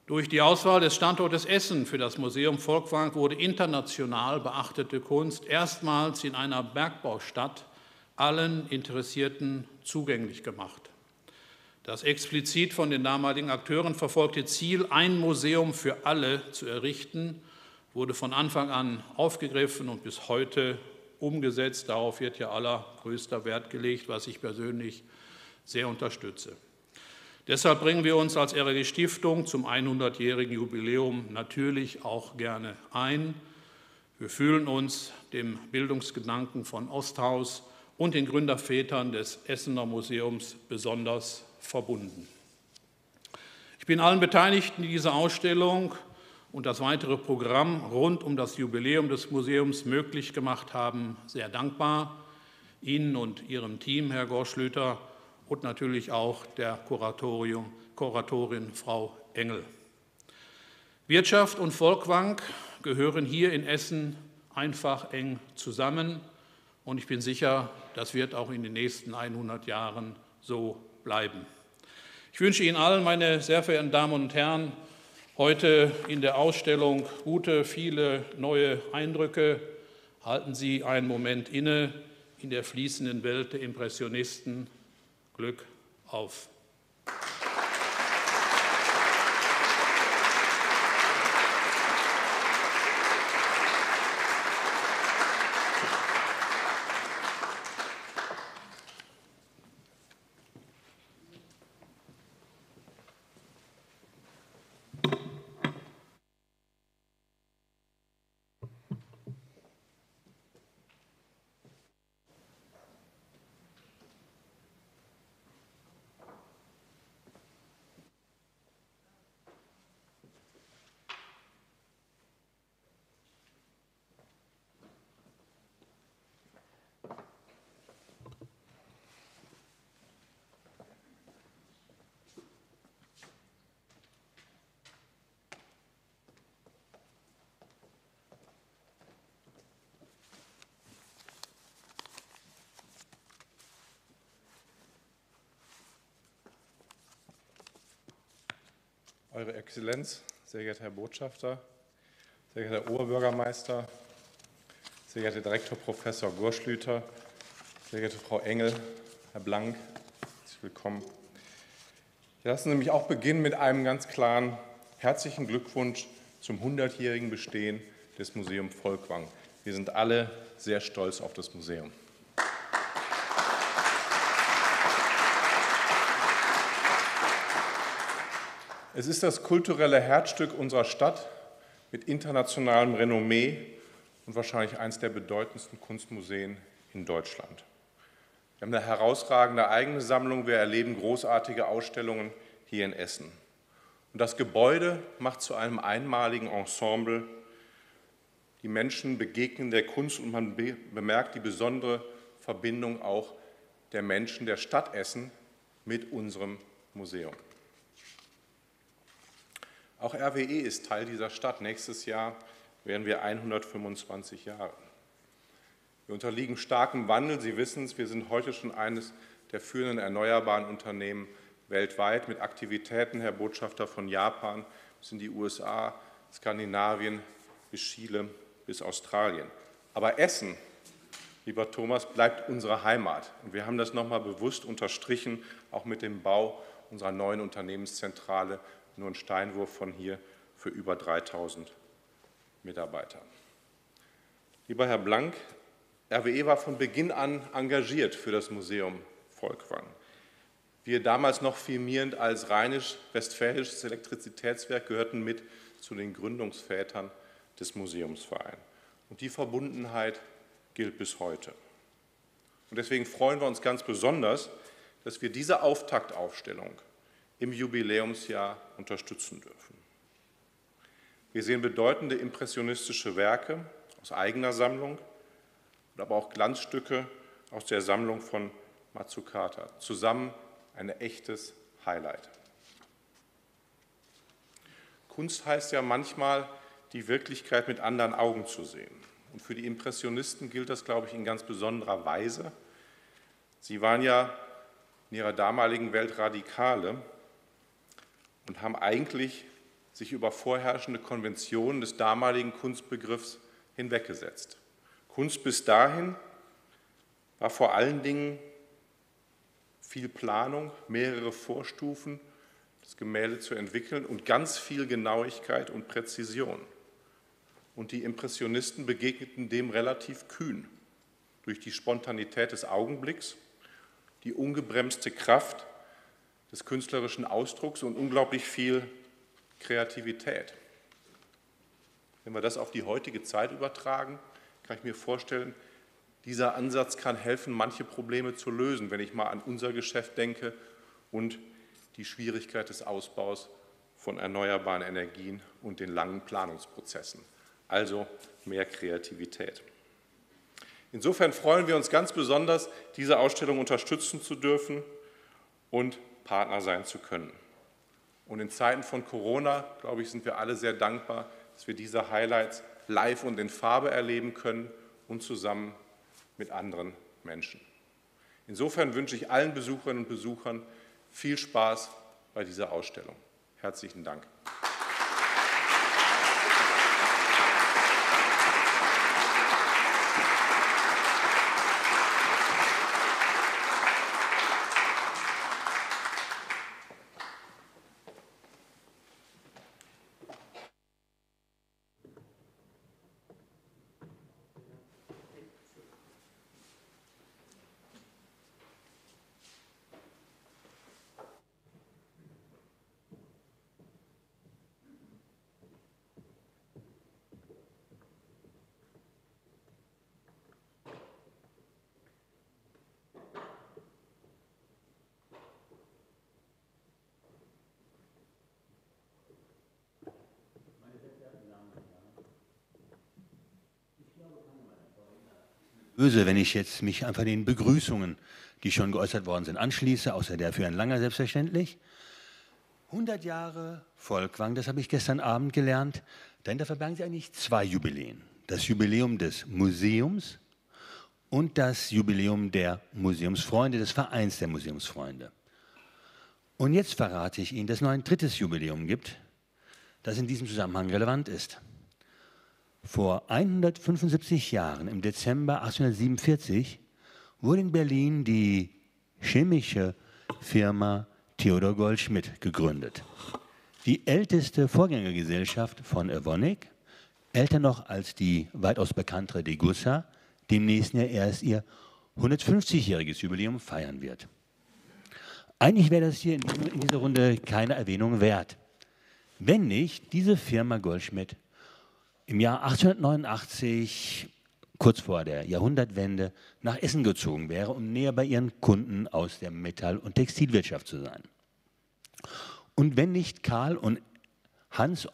Durch die Auswahl des Standortes Essen für das Museum Folkwang wurde international beachtete Kunst erstmals in einer Bergbaustadt allen Interessierten zugänglich gemacht. Das explizit von den damaligen Akteuren verfolgte Ziel, ein Museum für alle zu errichten, wurde von Anfang an aufgegriffen und bis heute umgesetzt. Darauf wird ja allergrößter Wert gelegt, was ich persönlich sehr unterstütze. Deshalb bringen wir uns als RRG Stiftung zum 100-jährigen Jubiläum natürlich auch gerne ein. Wir fühlen uns dem Bildungsgedanken von Osthaus und den Gründervätern des Essener Museums besonders verbunden. Ich bin allen Beteiligten, die diese Ausstellung und das weitere Programm rund um das Jubiläum des Museums möglich gemacht haben, sehr dankbar. Ihnen und Ihrem Team, Herr Gorschlüter, und natürlich auch der Kuratorin Frau Engel. Wirtschaft und Folkwang gehören hier in Essen einfach eng zusammen und ich bin sicher, das wird auch in den nächsten 100 Jahren so bleiben. Ich wünsche Ihnen allen, meine sehr verehrten Damen und Herren, heute in der Ausstellung gute, viele neue Eindrücke. Halten Sie einen Moment inne in der fließenden Welt der Impressionisten. Glück auf! Eure Exzellenz, sehr geehrter Herr Botschafter, sehr geehrter Herr Oberbürgermeister, sehr geehrter Direktor Professor Gorschlüter, sehr geehrte Frau Engel, Herr Blank, herzlich willkommen. Lassen Sie mich auch beginnen mit einem ganz klaren herzlichen Glückwunsch zum 100-jährigen Bestehen des Museum Folkwang. Wir sind alle sehr stolz auf das Museum. Es ist das kulturelle Herzstück unserer Stadt mit internationalem Renommee und wahrscheinlich eines der bedeutendsten Kunstmuseen in Deutschland. Wir haben eine herausragende eigene Sammlung, wir erleben großartige Ausstellungen hier in Essen. Und das Gebäude macht zu einem einmaligen Ensemble. Die Menschen begegnen der Kunst und man bemerkt die besondere Verbindung auch der Menschen der Stadt Essen mit unserem Museum. Auch RWE ist Teil dieser Stadt. Nächstes Jahr werden wir 125 Jahre. Wir unterliegen starkem Wandel. Sie wissen es, wir sind heute schon eines der führenden erneuerbaren Unternehmen weltweit mit Aktivitäten, Herr Botschafter, von Japan bis in die USA, Skandinavien bis Chile bis Australien. Aber Essen, lieber Thomas, bleibt unsere Heimat. Und wir haben das nochmal bewusst unterstrichen, auch mit dem Bau unserer neuen Unternehmenszentrale, nur ein Steinwurf von hier für über 3.000 Mitarbeiter. Lieber Herr Blank, RWE war von Beginn an engagiert für das Museum Folkwang. Wir, damals noch firmierend als Rheinisch-Westfälisches Elektrizitätswerk, gehörten mit zu den Gründungsvätern des Museumsvereins. Und die Verbundenheit gilt bis heute. Und deswegen freuen wir uns ganz besonders, dass wir diese Auftaktaufstellung im Jubiläumsjahr unterstützen dürfen. Wir sehen bedeutende impressionistische Werke aus eigener Sammlung, aber auch Glanzstücke aus der Sammlung von Matsukata. Zusammen ein echtes Highlight. Kunst heißt ja manchmal, die Wirklichkeit mit anderen Augen zu sehen. Und für die Impressionisten gilt das, glaube ich, in ganz besonderer Weise. Sie waren ja in ihrer damaligen Welt Radikale und haben eigentlich sich über vorherrschende Konventionen des damaligen Kunstbegriffs hinweggesetzt. Kunst bis dahin war vor allen Dingen viel Planung, mehrere Vorstufen, das Gemälde zu entwickeln und ganz viel Genauigkeit und Präzision. Und die Impressionisten begegneten dem relativ kühn durch die Spontanität des Augenblicks, die ungebremste Kraft des künstlerischen Ausdrucks und unglaublich viel Kreativität. Wenn wir das auf die heutige Zeit übertragen, kann ich mir vorstellen, dieser Ansatz kann helfen, manche Probleme zu lösen, wenn ich mal an unser Geschäft denke und die Schwierigkeit des Ausbaus von erneuerbaren Energien und den langen Planungsprozessen. Also mehr Kreativität. Insofern freuen wir uns ganz besonders, diese Ausstellung unterstützen zu dürfen und Partner sein zu können. Und in Zeiten von Corona, glaube ich, sind wir alle sehr dankbar, dass wir diese Highlights live und in Farbe erleben können und zusammen mit anderen Menschen. Insofern wünsche ich allen Besucherinnen und Besuchern viel Spaß bei dieser Ausstellung. Herzlichen Dank. Böse, wenn ich jetzt mich einfach den Begrüßungen, die schon geäußert worden sind, anschließe, außer der für ein langer selbstverständlich. 100 Jahre Folkwang, das habe ich gestern Abend gelernt, dahinter verbergen sich eigentlich zwei Jubiläen. Das Jubiläum des Museums und das Jubiläum der Museumsfreunde, des Vereins der Museumsfreunde. Und jetzt verrate ich Ihnen, dass es noch ein drittes Jubiläum gibt, das in diesem Zusammenhang relevant ist. Vor 175 Jahren, im Dezember 1847, wurde in Berlin die chemische Firma Theodor Goldschmidt gegründet. Die älteste Vorgängergesellschaft von Evonik, älter noch als die weitaus bekanntere Degussa, die im nächsten Jahr erst ihr 150-jähriges Jubiläum feiern wird. Eigentlich wäre das hier in dieser Runde keine Erwähnung wert, wenn nicht diese Firma Goldschmidt im Jahr 1889, kurz vor der Jahrhundertwende, nach Essen gezogen wäre, um näher bei ihren Kunden aus der Metall- und Textilwirtschaft zu sein. Und wenn nicht Karl und Hans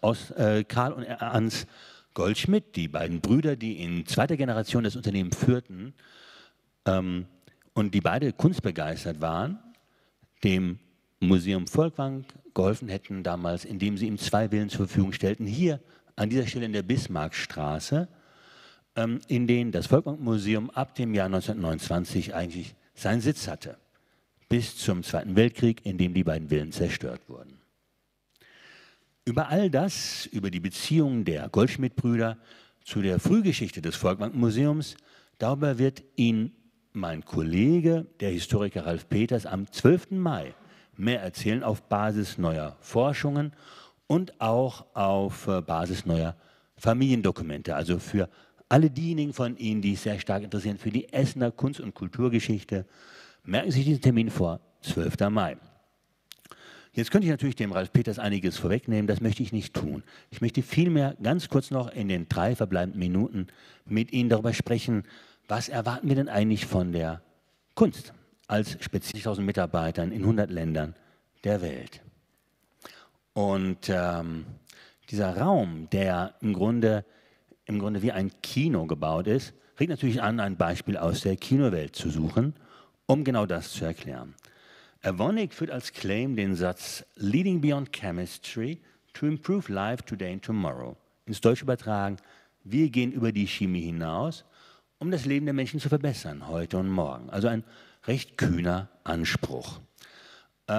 Goldschmidt, die beiden Brüder, die in zweiter Generation das Unternehmen führten und die beide kunstbegeistert waren, dem Museum Folkwang geholfen hätten damals, indem sie ihm 2 Villen zur Verfügung stellten, hier an dieser Stelle in der Bismarckstraße, in denen das Folkwang-Museum ab dem Jahr 1929 eigentlich seinen Sitz hatte, bis zum Zweiten Weltkrieg, in dem die beiden Villen zerstört wurden. Über all das, über die Beziehungen der Goldschmidt-Brüder zu der Frühgeschichte des Folkwang-Museums, darüber wird Ihnen mein Kollege, der Historiker Ralf Peters, am 12. Mai mehr erzählen auf Basis neuer Forschungen und auch auf Basis neuer Familiendokumente. Also für alle diejenigen von Ihnen, die sich sehr stark interessieren für die Essener Kunst- und Kulturgeschichte, merken Sie sich diesen Termin vor, 12. Mai. Jetzt könnte ich natürlich dem Ralf Peters einiges vorwegnehmen, das möchte ich nicht tun. Ich möchte vielmehr ganz kurz noch in den 3 verbleibenden Minuten mit Ihnen darüber sprechen, was erwarten wir denn eigentlich von der Kunst als speziell 10.000 Mitarbeitern in 100 Ländern der Welt. Und dieser Raum, der im Grunde wie ein Kino gebaut ist, regt natürlich an, ein Beispiel aus der Kinowelt zu suchen, um genau das zu erklären. Evonik führt als Claim den Satz Leading beyond chemistry to improve life today and tomorrow. Ins Deutsche übertragen, wir gehen über die Chemie hinaus, um das Leben der Menschen zu verbessern, heute und morgen. Also ein recht kühner Anspruch.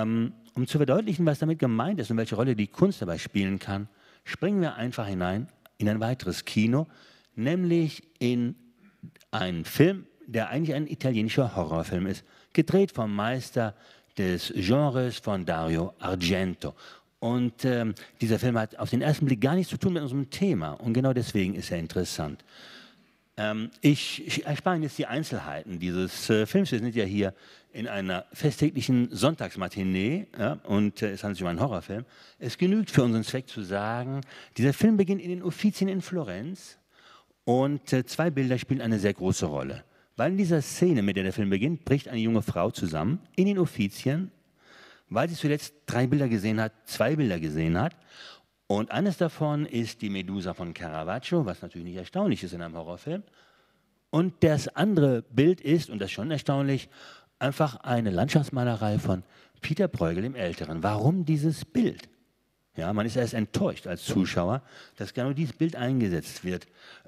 Um zu verdeutlichen, was damit gemeint ist und welche Rolle die Kunst dabei spielen kann, springen wir einfach hinein in ein weiteres Kino, nämlich in einen Film, der eigentlich ein italienischer Horrorfilm ist, gedreht vom Meister des Genres von Dario Argento. Und dieser Film hat auf den ersten Blick gar nichts zu tun mit unserem Thema und genau deswegen ist er interessant. Ich erspare Ihnen jetzt die Einzelheiten dieses Films. Wir sind ja hier in einer festtäglichen Sonntagsmatinee, ja, und es handelt sich um einen Horrorfilm. Es genügt für unseren Zweck zu sagen, dieser Film beginnt in den Uffizien in Florenz und zwei Bilder spielen eine sehr große Rolle. Weil in dieser Szene, mit der der Film beginnt, bricht eine junge Frau zusammen in den Uffizien, weil sie zuletzt zwei Bilder gesehen hat. Und eines davon ist die Medusa von Caravaggio, was natürlich nicht erstaunlich ist in einem Horrorfilm. Und das andere Bild ist, und das ist schon erstaunlich, einfach eine Landschaftsmalerei von Peter Bruegel dem Älteren. Warum dieses Bild? Ja, man ist erst enttäuscht als Zuschauer, dass genau dieses Bild eingesetzt wird.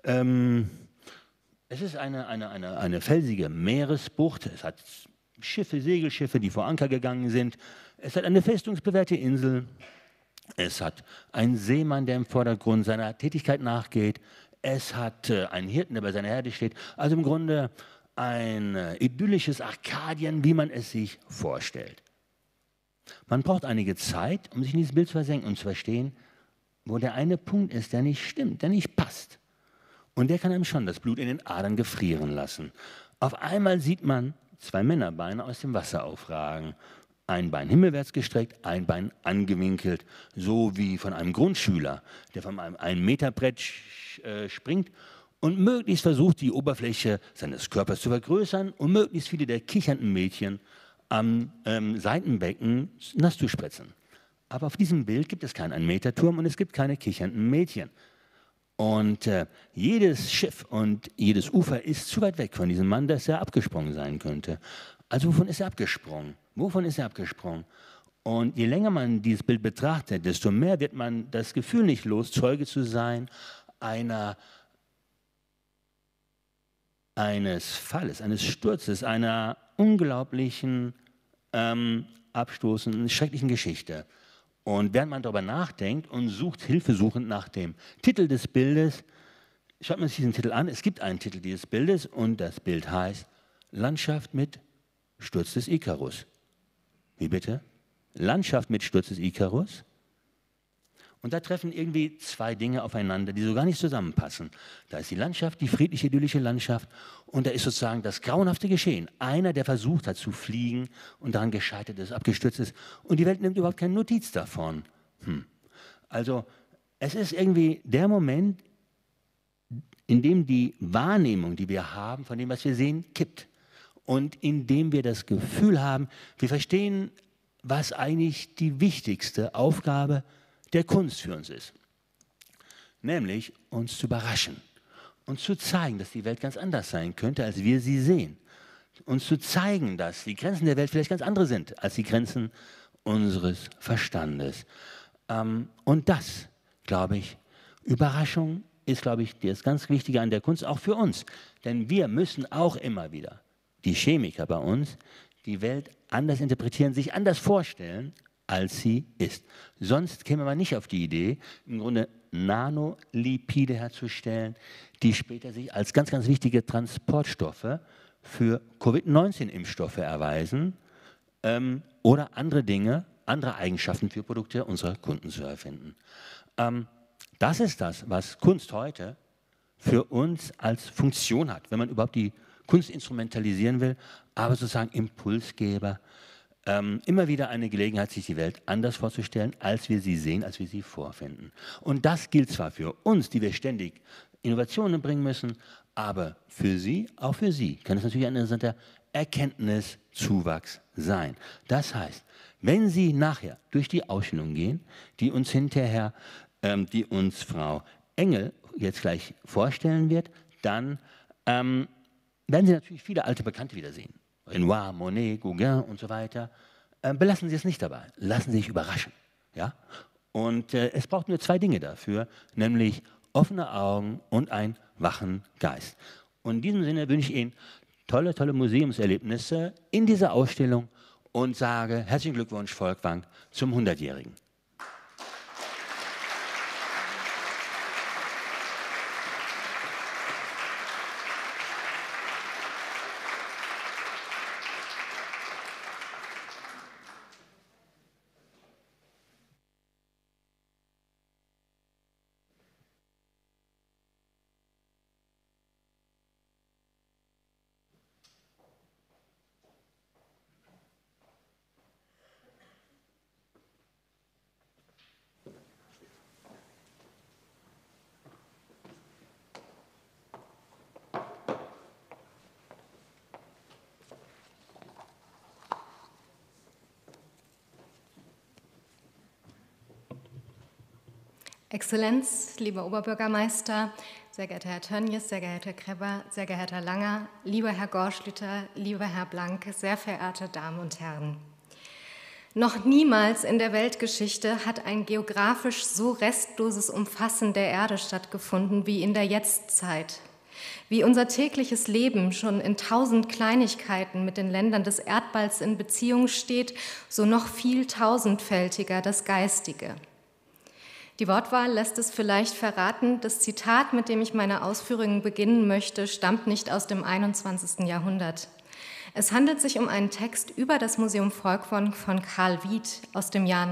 Es ist eine felsige Meeresbucht, es hat Schiffe, Segelschiffe, die vor Anker gegangen sind. Es hat eine festungsbewehrte Insel. Es hat einen Seemann, der im Vordergrund seiner Tätigkeit nachgeht. Es hat einen Hirten, der bei seiner Herde steht. Also im Grunde ein idyllisches Arkadien, wie man es sich vorstellt. Man braucht einige Zeit, um sich in dieses Bild zu versenken und zu verstehen, wo der eine Punkt ist, der nicht stimmt, der nicht passt. Und der kann einem schon das Blut in den Adern gefrieren lassen. Auf einmal sieht man zwei Männerbeine aus dem Wasser aufragen. Ein Bein himmelwärts gestreckt, ein Bein angewinkelt, so wie von einem Grundschüler, der von einem 1-Meter-Brett springt und möglichst versucht, die Oberfläche seines Körpers zu vergrößern und möglichst viele der kichernden Mädchen am Seitenbecken nass zu spritzen. Aber auf diesem Bild gibt es keinen 1-Meter-Turm und es gibt keine kichernden Mädchen. Und jedes Schiff und jedes Ufer ist zu weit weg von diesem Mann, dass er abgesprungen sein könnte. Also wovon ist er abgesprungen? Wovon ist er abgesprungen? Und je länger man dieses Bild betrachtet, desto mehr wird man das Gefühl nicht los, Zeuge zu sein eines Falles, eines Sturzes, einer unglaublichen, abstoßenden, schrecklichen Geschichte. Und während man darüber nachdenkt und sucht hilfesuchend nach dem Titel des Bildes, schaut man sich diesen Titel an. Es gibt einen Titel dieses Bildes und das Bild heißt Landschaft mit Sturz des Ikarus. Wie bitte? Landschaft mit Sturz des Ikarus? Und da treffen irgendwie zwei Dinge aufeinander, die so gar nicht zusammenpassen. Da ist die Landschaft, die friedliche, idyllische Landschaft, und da ist sozusagen das grauenhafte Geschehen. Einer, der versucht hat zu fliegen und daran gescheitert ist, abgestürzt ist, und die Welt nimmt überhaupt keine Notiz davon. Also es ist irgendwie der Moment, in dem die Wahrnehmung, die wir haben, von dem, was wir sehen, kippt. Und in dem wir das Gefühl haben, wir verstehen, was eigentlich die wichtigste Aufgabe der Kunst für uns ist. Nämlich uns zu überraschen, uns zu zeigen, dass die Welt ganz anders sein könnte, als wir sie sehen. Uns zu zeigen, dass die Grenzen der Welt vielleicht ganz andere sind, als die Grenzen unseres Verstandes. Und das, glaube ich, Überraschung ist, glaube ich, das ganz Wichtige an der Kunst, auch für uns. Denn wir müssen auch immer wieder, die Chemiker bei uns, die Welt anders interpretieren, sich anders vorstellen, als sie ist. Sonst käme man nicht auf die Idee, im Grunde Nanolipide herzustellen, die später sich als ganz, ganz wichtige Transportstoffe für Covid-19-Impfstoffe erweisen oder andere Dinge, andere Eigenschaften für Produkte unserer Kunden zu erfinden. Das ist das, was Kunst heute für uns als Funktion hat, wenn man überhaupt die Kunst instrumentalisieren will, aber sozusagen Impulsgeber, immer wieder eine Gelegenheit, sich die Welt anders vorzustellen, als wir sie sehen, als wir sie vorfinden. Und das gilt zwar für uns, die wir ständig Innovationen bringen müssen, aber für Sie, auch für Sie, kann es natürlich ein interessanter Erkenntniszuwachs sein. Das heißt, wenn Sie nachher durch die Ausstellung gehen, die uns hinterher, die uns Frau Engel jetzt gleich vorstellen wird, dann werden Sie natürlich viele alte Bekannte wiedersehen. Renoir, Monet, Gauguin und so weiter. Belassen Sie es nicht dabei. Lassen Sie sich überraschen. Ja? Und es braucht nur zwei Dinge dafür, nämlich offene Augen und einen wachen Geist. Und in diesem Sinne wünsche ich Ihnen tolle, tolle Museumserlebnisse in dieser Ausstellung und sage herzlichen Glückwunsch, Folkwang, zum 100-Jährigen. Exzellenz, lieber Oberbürgermeister, sehr geehrter Herr Tönjes, sehr geehrter Herr Kreber, sehr geehrter Herr Langer, lieber Herr Goldschlüter, lieber Herr Blank, sehr verehrte Damen und Herren. Noch niemals in der Weltgeschichte hat ein geografisch so restloses Umfassen der Erde stattgefunden wie in der Jetztzeit. Wie unser tägliches Leben schon in 1000 Kleinigkeiten mit den Ländern des Erdballs in Beziehung steht, so noch viel tausendfältiger das Geistige. Die Wortwahl lässt es vielleicht verraten, das Zitat, mit dem ich meine Ausführungen beginnen möchte, stammt nicht aus dem 21. Jahrhundert. Es handelt sich um einen Text über das Museum Folkwang von Karl Wied aus dem Jahr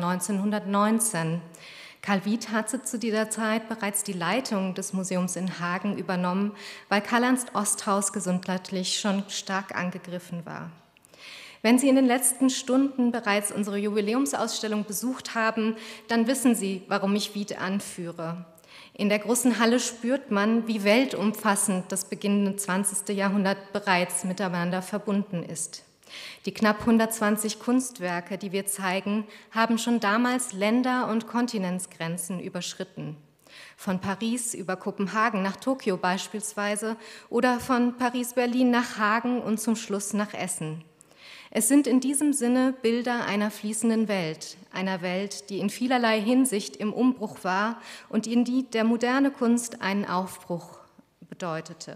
1919. Karl Wied hatte zu dieser Zeit bereits die Leitung des Museums in Hagen übernommen, weil Karl-Ernst Osthaus gesundheitlich schon stark angegriffen war. Wenn Sie in den letzten Stunden bereits unsere Jubiläumsausstellung besucht haben, dann wissen Sie, warum ich Wied anführe. In der großen Halle spürt man, wie weltumfassend das beginnende 20. Jahrhundert bereits miteinander verbunden ist. Die knapp 120 Kunstwerke, die wir zeigen, haben schon damals Länder- und Kontinentsgrenzen überschritten. Von Paris über Kopenhagen nach Tokio beispielsweise oder von Paris-Berlin nach Hagen und zum Schluss nach Essen. Es sind in diesem Sinne Bilder einer fließenden Welt, einer Welt, die in vielerlei Hinsicht im Umbruch war und in die der moderne Kunst einen Aufbruch bedeutete.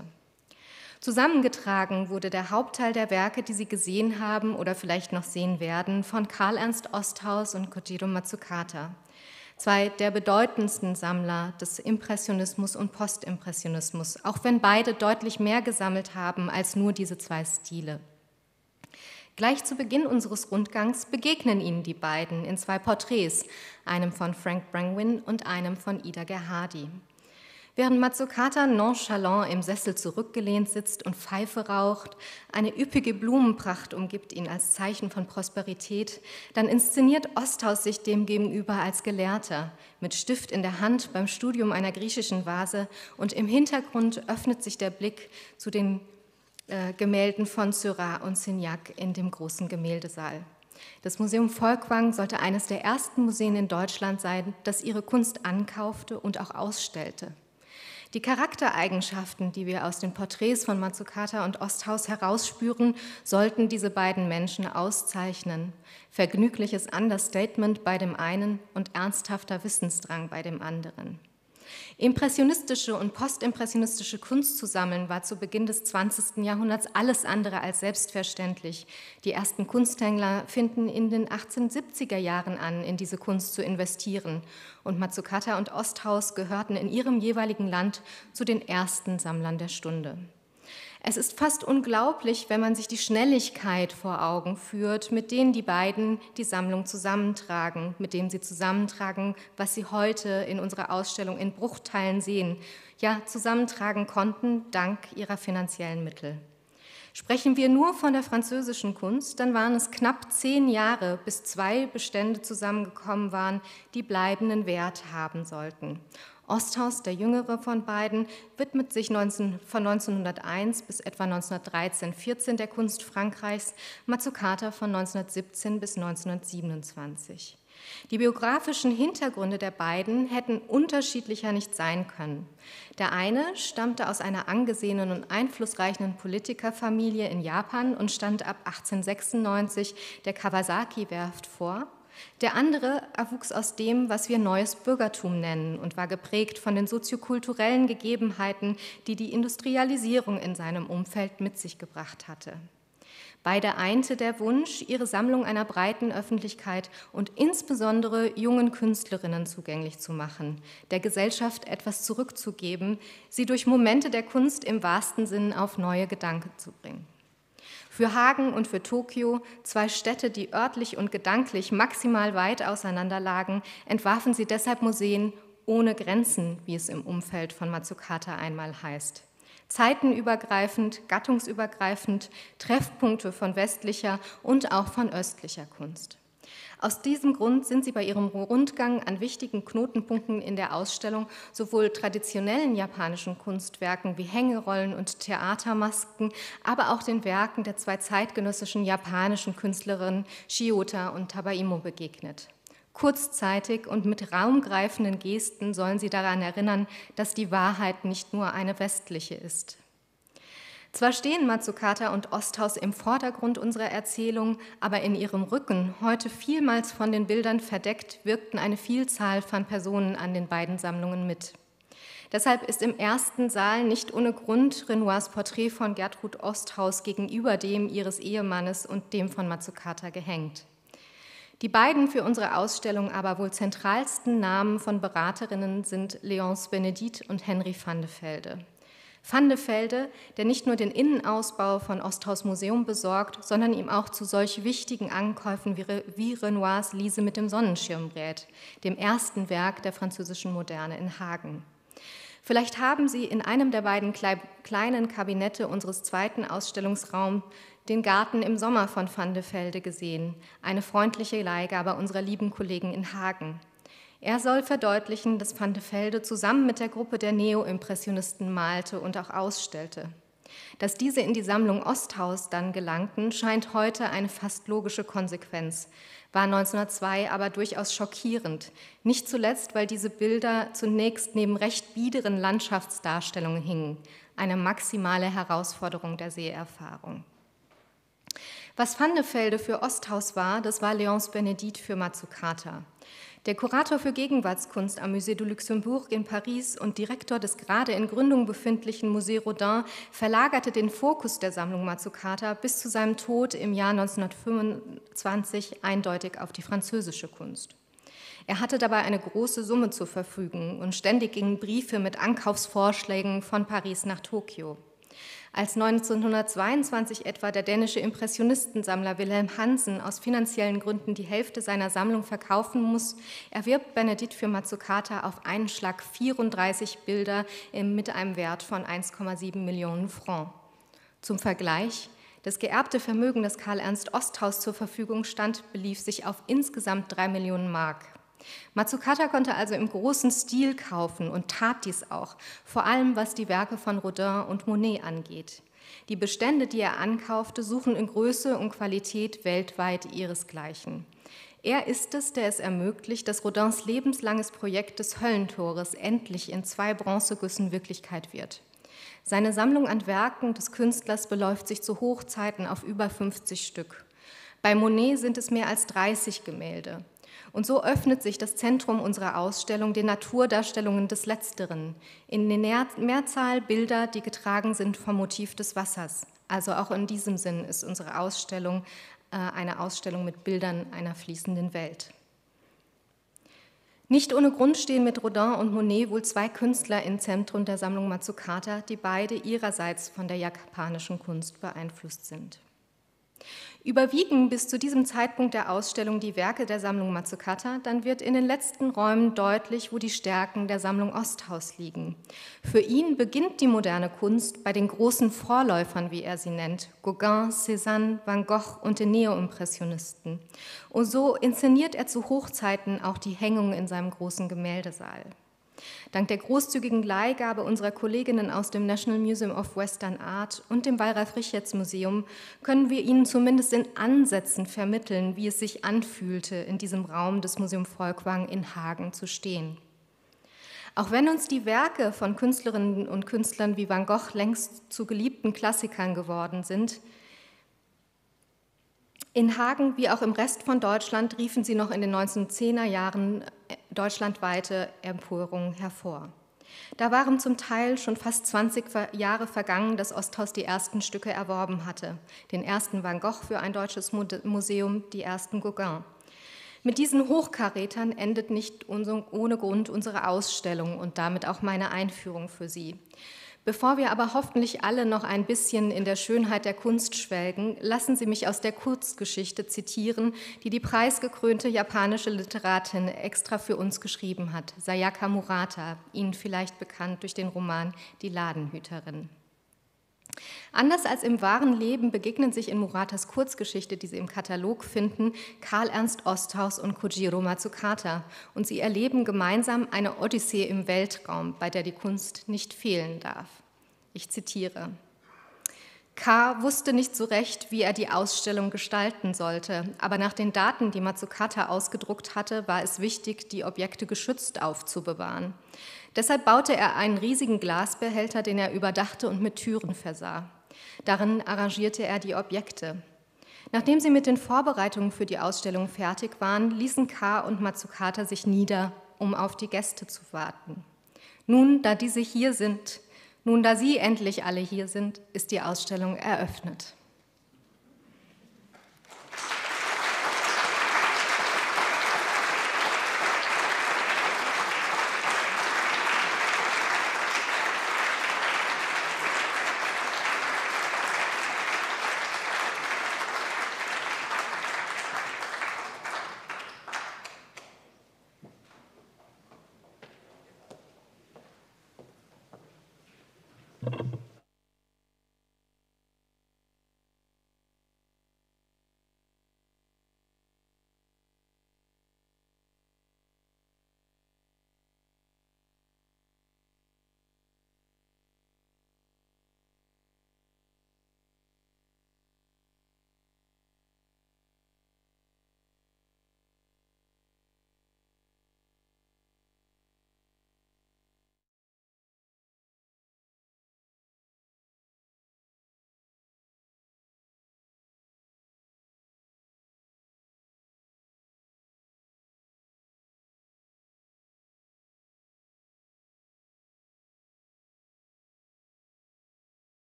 Zusammengetragen wurde der Hauptteil der Werke, die Sie gesehen haben oder vielleicht noch sehen werden, von Karl-Ernst Osthaus und Kojiro Matsukata, zwei der bedeutendsten Sammler des Impressionismus und Postimpressionismus, auch wenn beide deutlich mehr gesammelt haben als nur diese zwei Stile. Gleich zu Beginn unseres Rundgangs begegnen Ihnen die beiden in zwei Porträts, einem von Frank Brangwyn und einem von Ida Gerhardi. Während Matsukata nonchalant im Sessel zurückgelehnt sitzt und Pfeife raucht, eine üppige Blumenpracht umgibt ihn als Zeichen von Prosperität, dann inszeniert Osthaus sich demgegenüber als Gelehrter, mit Stift in der Hand beim Studium einer griechischen Vase, und im Hintergrund öffnet sich der Blick zu den Gemälden von Seurat und Signac in dem großen Gemäldesaal. Das Museum Folkwang sollte eines der ersten Museen in Deutschland sein, das ihre Kunst ankaufte und auch ausstellte. Die Charaktereigenschaften, die wir aus den Porträts von Matsukata und Osthaus herausspüren, sollten diese beiden Menschen auszeichnen. Vergnügliches Understatement bei dem einen und ernsthafter Wissensdrang bei dem anderen. Impressionistische und postimpressionistische Kunst zu sammeln war zu Beginn des 20. Jahrhunderts alles andere als selbstverständlich. Die ersten Kunsthändler finden in den 1870er Jahren an, in diese Kunst zu investieren. Und Matsukata und Osthaus gehörten in ihrem jeweiligen Land zu den ersten Sammlern der Stunde. Es ist fast unglaublich, wenn man sich die Schnelligkeit vor Augen führt, mit denen die beiden die Sammlung zusammentragen, mit dem sie zusammentragen, was sie heute in unserer Ausstellung in Bruchteilen sehen, ja zusammentragen konnten dank ihrer finanziellen Mittel. Sprechen wir nur von der französischen Kunst, dann waren es knapp 10 Jahre, bis 2 Bestände zusammengekommen waren, die bleibenden Wert haben sollten. Osthaus, der jüngere von beiden, widmet sich von 1901 bis etwa 1913-14 der Kunst Frankreichs, Matsukata von 1917 bis 1927. Die biografischen Hintergründe der beiden hätten unterschiedlicher nicht sein können. Der eine stammte aus einer angesehenen und einflussreichen Politikerfamilie in Japan und stand ab 1896 der Kawasaki-Werft vor. Der andere erwuchs aus dem, was wir neues Bürgertum nennen, und war geprägt von den soziokulturellen Gegebenheiten, die die Industrialisierung in seinem Umfeld mit sich gebracht hatte. Beide einte der Wunsch, ihre Sammlung einer breiten Öffentlichkeit und insbesondere jungen Künstlerinnen zugänglich zu machen, der Gesellschaft etwas zurückzugeben, sie durch Momente der Kunst im wahrsten Sinn auf neue Gedanken zu bringen. Für Hagen und für Tokio, zwei Städte, die örtlich und gedanklich maximal weit auseinander lagen, entwarfen sie deshalb Museen ohne Grenzen, wie es im Umfeld von Mazukata einmal heißt. Zeitenübergreifend, gattungsübergreifend, Treffpunkte von westlicher und auch von östlicher Kunst. Aus diesem Grund sind sie bei ihrem Rundgang an wichtigen Knotenpunkten in der Ausstellung sowohl traditionellen japanischen Kunstwerken wie Hängerollen und Theatermasken, aber auch den Werken der zwei zeitgenössischen japanischen Künstlerinnen Shiota und Tabaimo begegnet. Kurzzeitig und mit raumgreifenden Gesten sollen sie daran erinnern, dass die Wahrheit nicht nur eine westliche ist. Zwar stehen Mazukata und Osthaus im Vordergrund unserer Erzählung, aber in ihrem Rücken, heute vielmals von den Bildern verdeckt, wirkten eine Vielzahl von Personen an den beiden Sammlungen mit. Deshalb ist im ersten Saal nicht ohne Grund Renoirs Porträt von Gertrud Osthaus gegenüber dem ihres Ehemannes und dem von Mazukata gehängt. Die beiden für unsere Ausstellung aber wohl zentralsten Namen von Beraterinnen sind Léonce Benedit und Henry van de Velde. Van de Velde, der nicht nur den Innenausbau von Osthaus Museum besorgt, sondern ihm auch zu solch wichtigen Ankäufen wie Renoirs Lise mit dem Sonnenschirm rät, dem ersten Werk der französischen Moderne in Hagen. Vielleicht haben Sie in einem der beiden kleinen Kabinette unseres zweiten Ausstellungsraums den Garten im Sommer von Van de Velde gesehen, eine freundliche Leihgabe unserer lieben Kollegen in Hagen. Er soll verdeutlichen, dass Van de Velde zusammen mit der Gruppe der Neo-Impressionisten malte und auch ausstellte. Dass diese in die Sammlung Osthaus dann gelangten, scheint heute eine fast logische Konsequenz, war 1902 aber durchaus schockierend, nicht zuletzt, weil diese Bilder zunächst neben recht biederen Landschaftsdarstellungen hingen, eine maximale Herausforderung der Seherfahrung. Was Van de Velde für Osthaus war, das war Léonce Benedit für Mazukata. Der Kurator für Gegenwartskunst am Musée du Luxembourg in Paris und Direktor des gerade in Gründung befindlichen Musée Rodin verlagerte den Fokus der Sammlung Mazukata bis zu seinem Tod im Jahr 1925 eindeutig auf die französische Kunst. Er hatte dabei eine große Summe zur Verfügung und ständig gingen Briefe mit Ankaufsvorschlägen von Paris nach Tokio. Als 1922 etwa der dänische Impressionistensammler Wilhelm Hansen aus finanziellen Gründen die Hälfte seiner Sammlung verkaufen muss, erwirbt Benedit für Mazukata auf einen Schlag 34 Bilder mit einem Wert von 1,7 Millionen Francs. Zum Vergleich: Das geerbte Vermögen, das Karl Ernst Osthaus zur Verfügung stand, belief sich auf insgesamt 3 Millionen Mark. Mazukata konnte also im großen Stil kaufen und tat dies auch, vor allem was die Werke von Rodin und Monet angeht. Die Bestände, die er ankaufte, suchen in Größe und Qualität weltweit ihresgleichen. Er ist es, der es ermöglicht, dass Rodins lebenslanges Projekt des Höllentores endlich in 2 Bronzegüssen Wirklichkeit wird. Seine Sammlung an Werken des Künstlers beläuft sich zu Hochzeiten auf über 50 Stück. Bei Monet sind es mehr als 30 Gemälde. Und so öffnet sich das Zentrum unserer Ausstellung den Naturdarstellungen des Letzteren, in der Mehrzahl Bilder, die getragen sind vom Motiv des Wassers. Also auch in diesem Sinn ist unsere Ausstellung eine Ausstellung mit Bildern einer fließenden Welt. Nicht ohne Grund stehen mit Rodin und Monet wohl 2 Künstler im Zentrum der Sammlung Mazukata, die beide ihrerseits von der japanischen Kunst beeinflusst sind. Überwiegen bis zu diesem Zeitpunkt der Ausstellung die Werke der Sammlung Mazukata, dann wird in den letzten Räumen deutlich, wo die Stärken der Sammlung Osthaus liegen. Für ihn beginnt die moderne Kunst bei den großen Vorläufern, wie er sie nennt, Gauguin, Cézanne, Van Gogh und den Neo-Impressionisten. Und so inszeniert er zu Hochzeiten auch die Hängung in seinem großen Gemäldesaal. Dank der großzügigen Leihgabe unserer Kolleginnen aus dem National Museum of Western Art und dem Wallraf-Richets-Museum können wir Ihnen zumindest in Ansätzen vermitteln, wie es sich anfühlte, in diesem Raum des Museum Folkwang in Hagen zu stehen. Auch wenn uns die Werke von Künstlerinnen und Künstlern wie Van Gogh längst zu geliebten Klassikern geworden sind, in Hagen wie auch im Rest von Deutschland riefen sie noch in den 1910er Jahren deutschlandweite Empörung hervor. Da waren zum Teil schon fast 20 Jahre vergangen, dass Osthaus die ersten Stücke erworben hatte. Den ersten Van Gogh für ein deutsches Museum, die ersten Gauguin. Mit diesen Hochkarätern endet nicht ohne Grund unsere Ausstellung und damit auch meine Einführung für Sie. Bevor wir aber hoffentlich alle noch ein bisschen in der Schönheit der Kunst schwelgen, lassen Sie mich aus der Kurzgeschichte zitieren, die die preisgekrönte japanische Literatin extra für uns geschrieben hat, Sayaka Murata, Ihnen vielleicht bekannt durch den Roman Die Ladenhüterin. Anders als im wahren Leben begegnen sich in Muratas Kurzgeschichte, die Sie im Katalog finden, Karl Ernst Osthaus und Kojiro Matsukata, und sie erleben gemeinsam eine Odyssee im Weltraum, bei der die Kunst nicht fehlen darf. Ich zitiere: K. wusste nicht so recht, wie er die Ausstellung gestalten sollte, aber nach den Daten, die Matsukata ausgedruckt hatte, war es wichtig, die Objekte geschützt aufzubewahren. Deshalb baute er einen riesigen Glasbehälter, den er überdachte und mit Türen versah. Darin arrangierte er die Objekte. Nachdem sie mit den Vorbereitungen für die Ausstellung fertig waren, ließen K. und Matsukata sich nieder, um auf die Gäste zu warten. Nun, da diese hier sind, nun, da Sie endlich alle hier sind, ist die Ausstellung eröffnet.